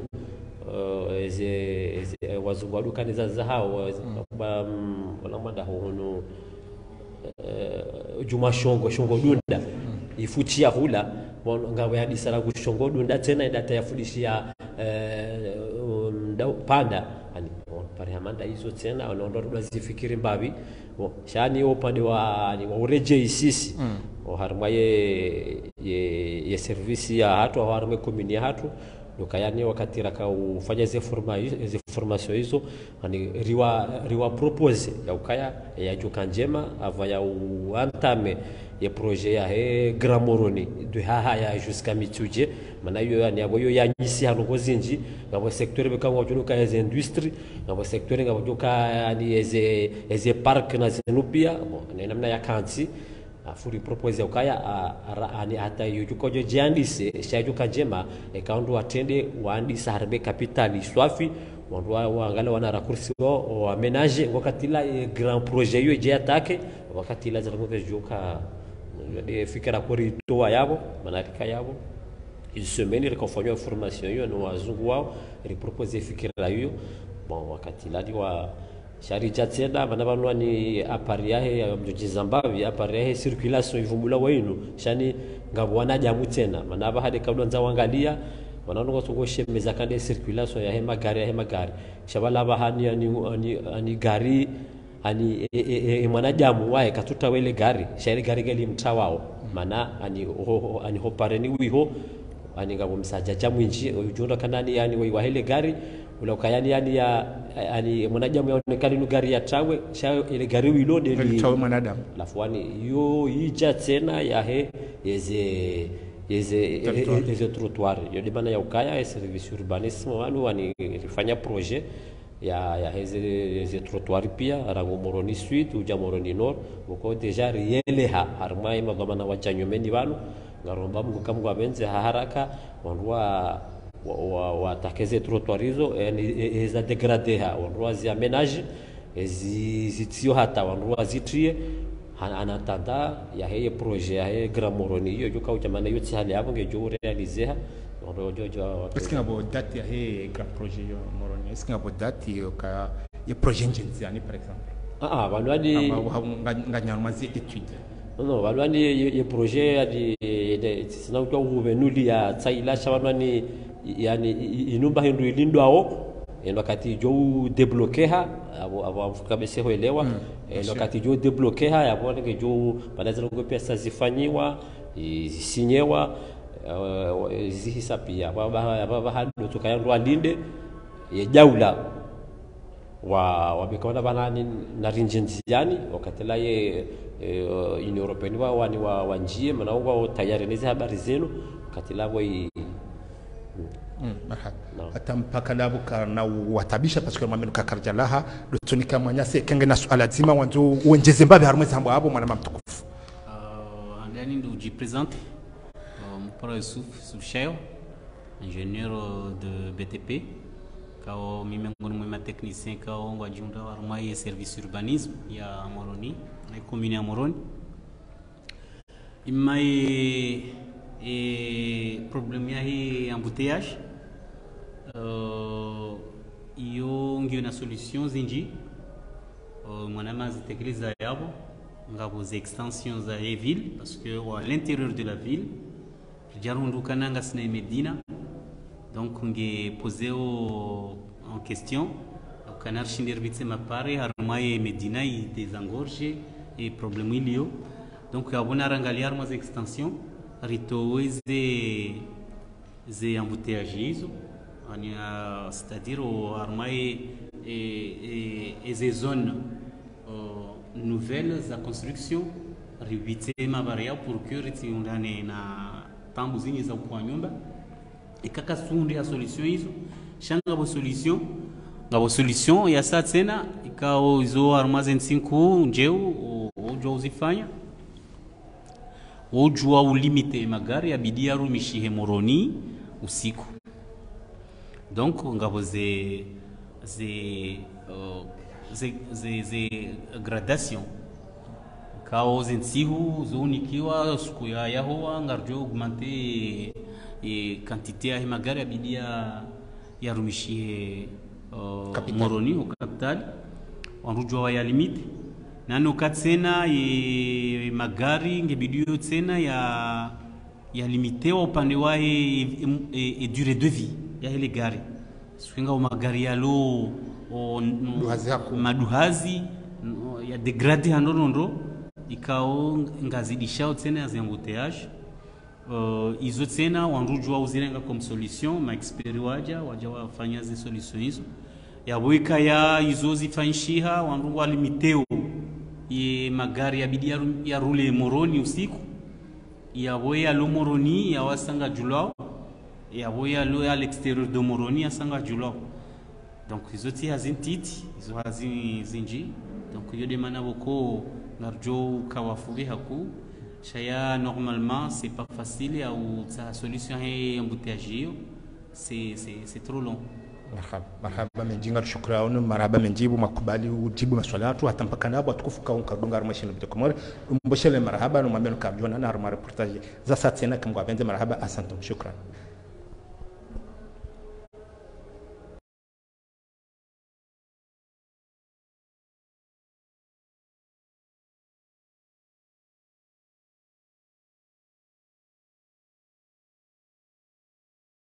eze wazungu adukaniza za hao wala manda hunu juma shongo dunda ifuchia hula ngawe hadi sala kushongo dunda tena data yafundishia panda ani pare hamanda hizo tena wanaondoa zifikiri mbabi shani upande wa ureje isisi harma ye service ya hatu harma komini ya hatu nukayani wakati raka ufanya ze formation hizo ani riwa propose ya ukaya ya joka njema ava ya uantame ya projet ya Grand Moroni de haha ya jusqu'à mituje mana yo yani aboyo ya nyisi hanongo zinji ngabo secteur bekango juluka ya industrie ngabo secteur ngabo joka yani eze park na zenupia bon na namna ya kanti afuri propose ukaya ani hata yuko jo jiandise shajuka njema ekaundu atende waandisa harbe capital swafi wangala wana rakursi wa ménage wakati la grand projet yo je atake wakati la zango joka de fikira kuri toa yabo manarika yabo isomeni rekofanywa formation yo no wazungu wao repropose fikira hiyo bon wakati la wa sharija tena bana ni apari yahe mjoji Zimbabwe apari yahe circulation ivumbula wenu shani ngabo wanajamu tena manaba hade kabla nza wangalia wanaongo tungoshe meza kande circulation yahe magari shabala bahani ani gari ani mwanajamu wae katuta wele gari shari gari gali mtawao mana ani hopareni wiho ani ngabo msaja jamwinji ujunda kanani yani wahele gari ula ukayani yani mwanajamu yaonekana ni gari ya tawe sha ile gari wilode ni tawe mwanadamu lafwani yo ija tena yahe yeze trottoir yo dibana ya ukaya service urbanisme wanu rifanya projet ya heze trottoir pia rango Moroni Sud uja Moroni Nord uko deja rieleha harmai mabamana wachanyomeni banu ngaromba Mungu kamgwa benze haraka wanwa watakeze trottoir hizo yani za degradeha wanwa zia ménage zitio hata wanwa zitrie anatanda ya heye projet ya Grand Moroni hiyo joka uchamana yote hali hapo ngejo realizeha est-ce qu'il y a une date ya he grand projet yo Moroni est-ce qu'il y a une date ya projet njenziani par exemple balwani nganyamazi étude non balwani ye projet ya sina kwa uvenuli ya tsaila shabalwani yani inumba hindu ilindo ao wakati jo débloquer abo kabisa hoelewa wakati jo débloquer abo ngejo banaza ngo pesa zifanyiwa zisinyewa zihisapia baba hadu tukayandwa linde ya jaula wabikaona banani na rinjenziani wakati la ye Union Européenne wani wanjie manaongwa tayari nizi habari zenu wakati la hata mpaka nabo kana watabisha parce que mwamenu kakarja laha dotonika mwanyase kenge na suala zima wanzo uenjeze mbabe harumwe zambo abo mwana mtukufu angani ndo jipresente mpara Yusuf Soucheyo ingénieur de BTP kao mimi ngoni mwa technicien kao ngwa junda harumwe service urbanisme ya Moroni na commune ya Moroni imai problème ya hii embouteillage iyo ngio na solution zinji mwanama zitekeleza yabo ngabo za extensions za ville parce que à l'intérieur de la ville jarundu kananga sina Medina donc nge poser en question kanar shindir bitse mapare harmaye Medina i désengorger et problème ilio donc abona rangalia arma za extension ritoeze ze embouteillage hizo c'est-à-dire armaye et ces zones nouvelles za construction ribite mabaria pour que ritiundane na tambu zinyi za kwa nyumba ikaka sundi ya solution hizo shanga bo solution ngabo solution ya saa tena ikao hizo armazen 5 njeu ojo uzifanya ojua ulimite magari abidi yarumishihe Moroni usiku donc ngabo ze gradation kao zensihu zonikiwa siku ya yahoa ngarjo augmenter quantité ya magari abidi yarumishie Moroni au capital wanrujwa ya limite nano katsena magari ngebidio tsena ya limité wa upande wa durée de vie ya ile gari swinga wa magari yalo maduhazi ya degrade handonondo ikao ngazidisha tsena ya embouteillage izo tsena wanrujwa uzirenga comme solution ma experience waja wafanya zi solution hizo ya boika ya izo zifanyishiha wanrujwa limiteo ye magari yabidi ya rule Moroni usiku ya boya lo Moroni ya wasanga julao ya boya lo à l'extérieur de Moroni ya sanga julao donc izo ti hazintiti izo hazinji donc yo demana boko narjo kawafuge haku shaya normalement c'est pas facile ou sa solution est embouteillage c'est trop long marhaba menjinga shukrani marhaba menjibu makubali ujibu maswali yetu hata mpaka nabo tukufuka unkadunga armashino bitokomore mboshele marhaba no mwambie kabjona na arma reportage za satena kimgwa benze marhaba asante shukran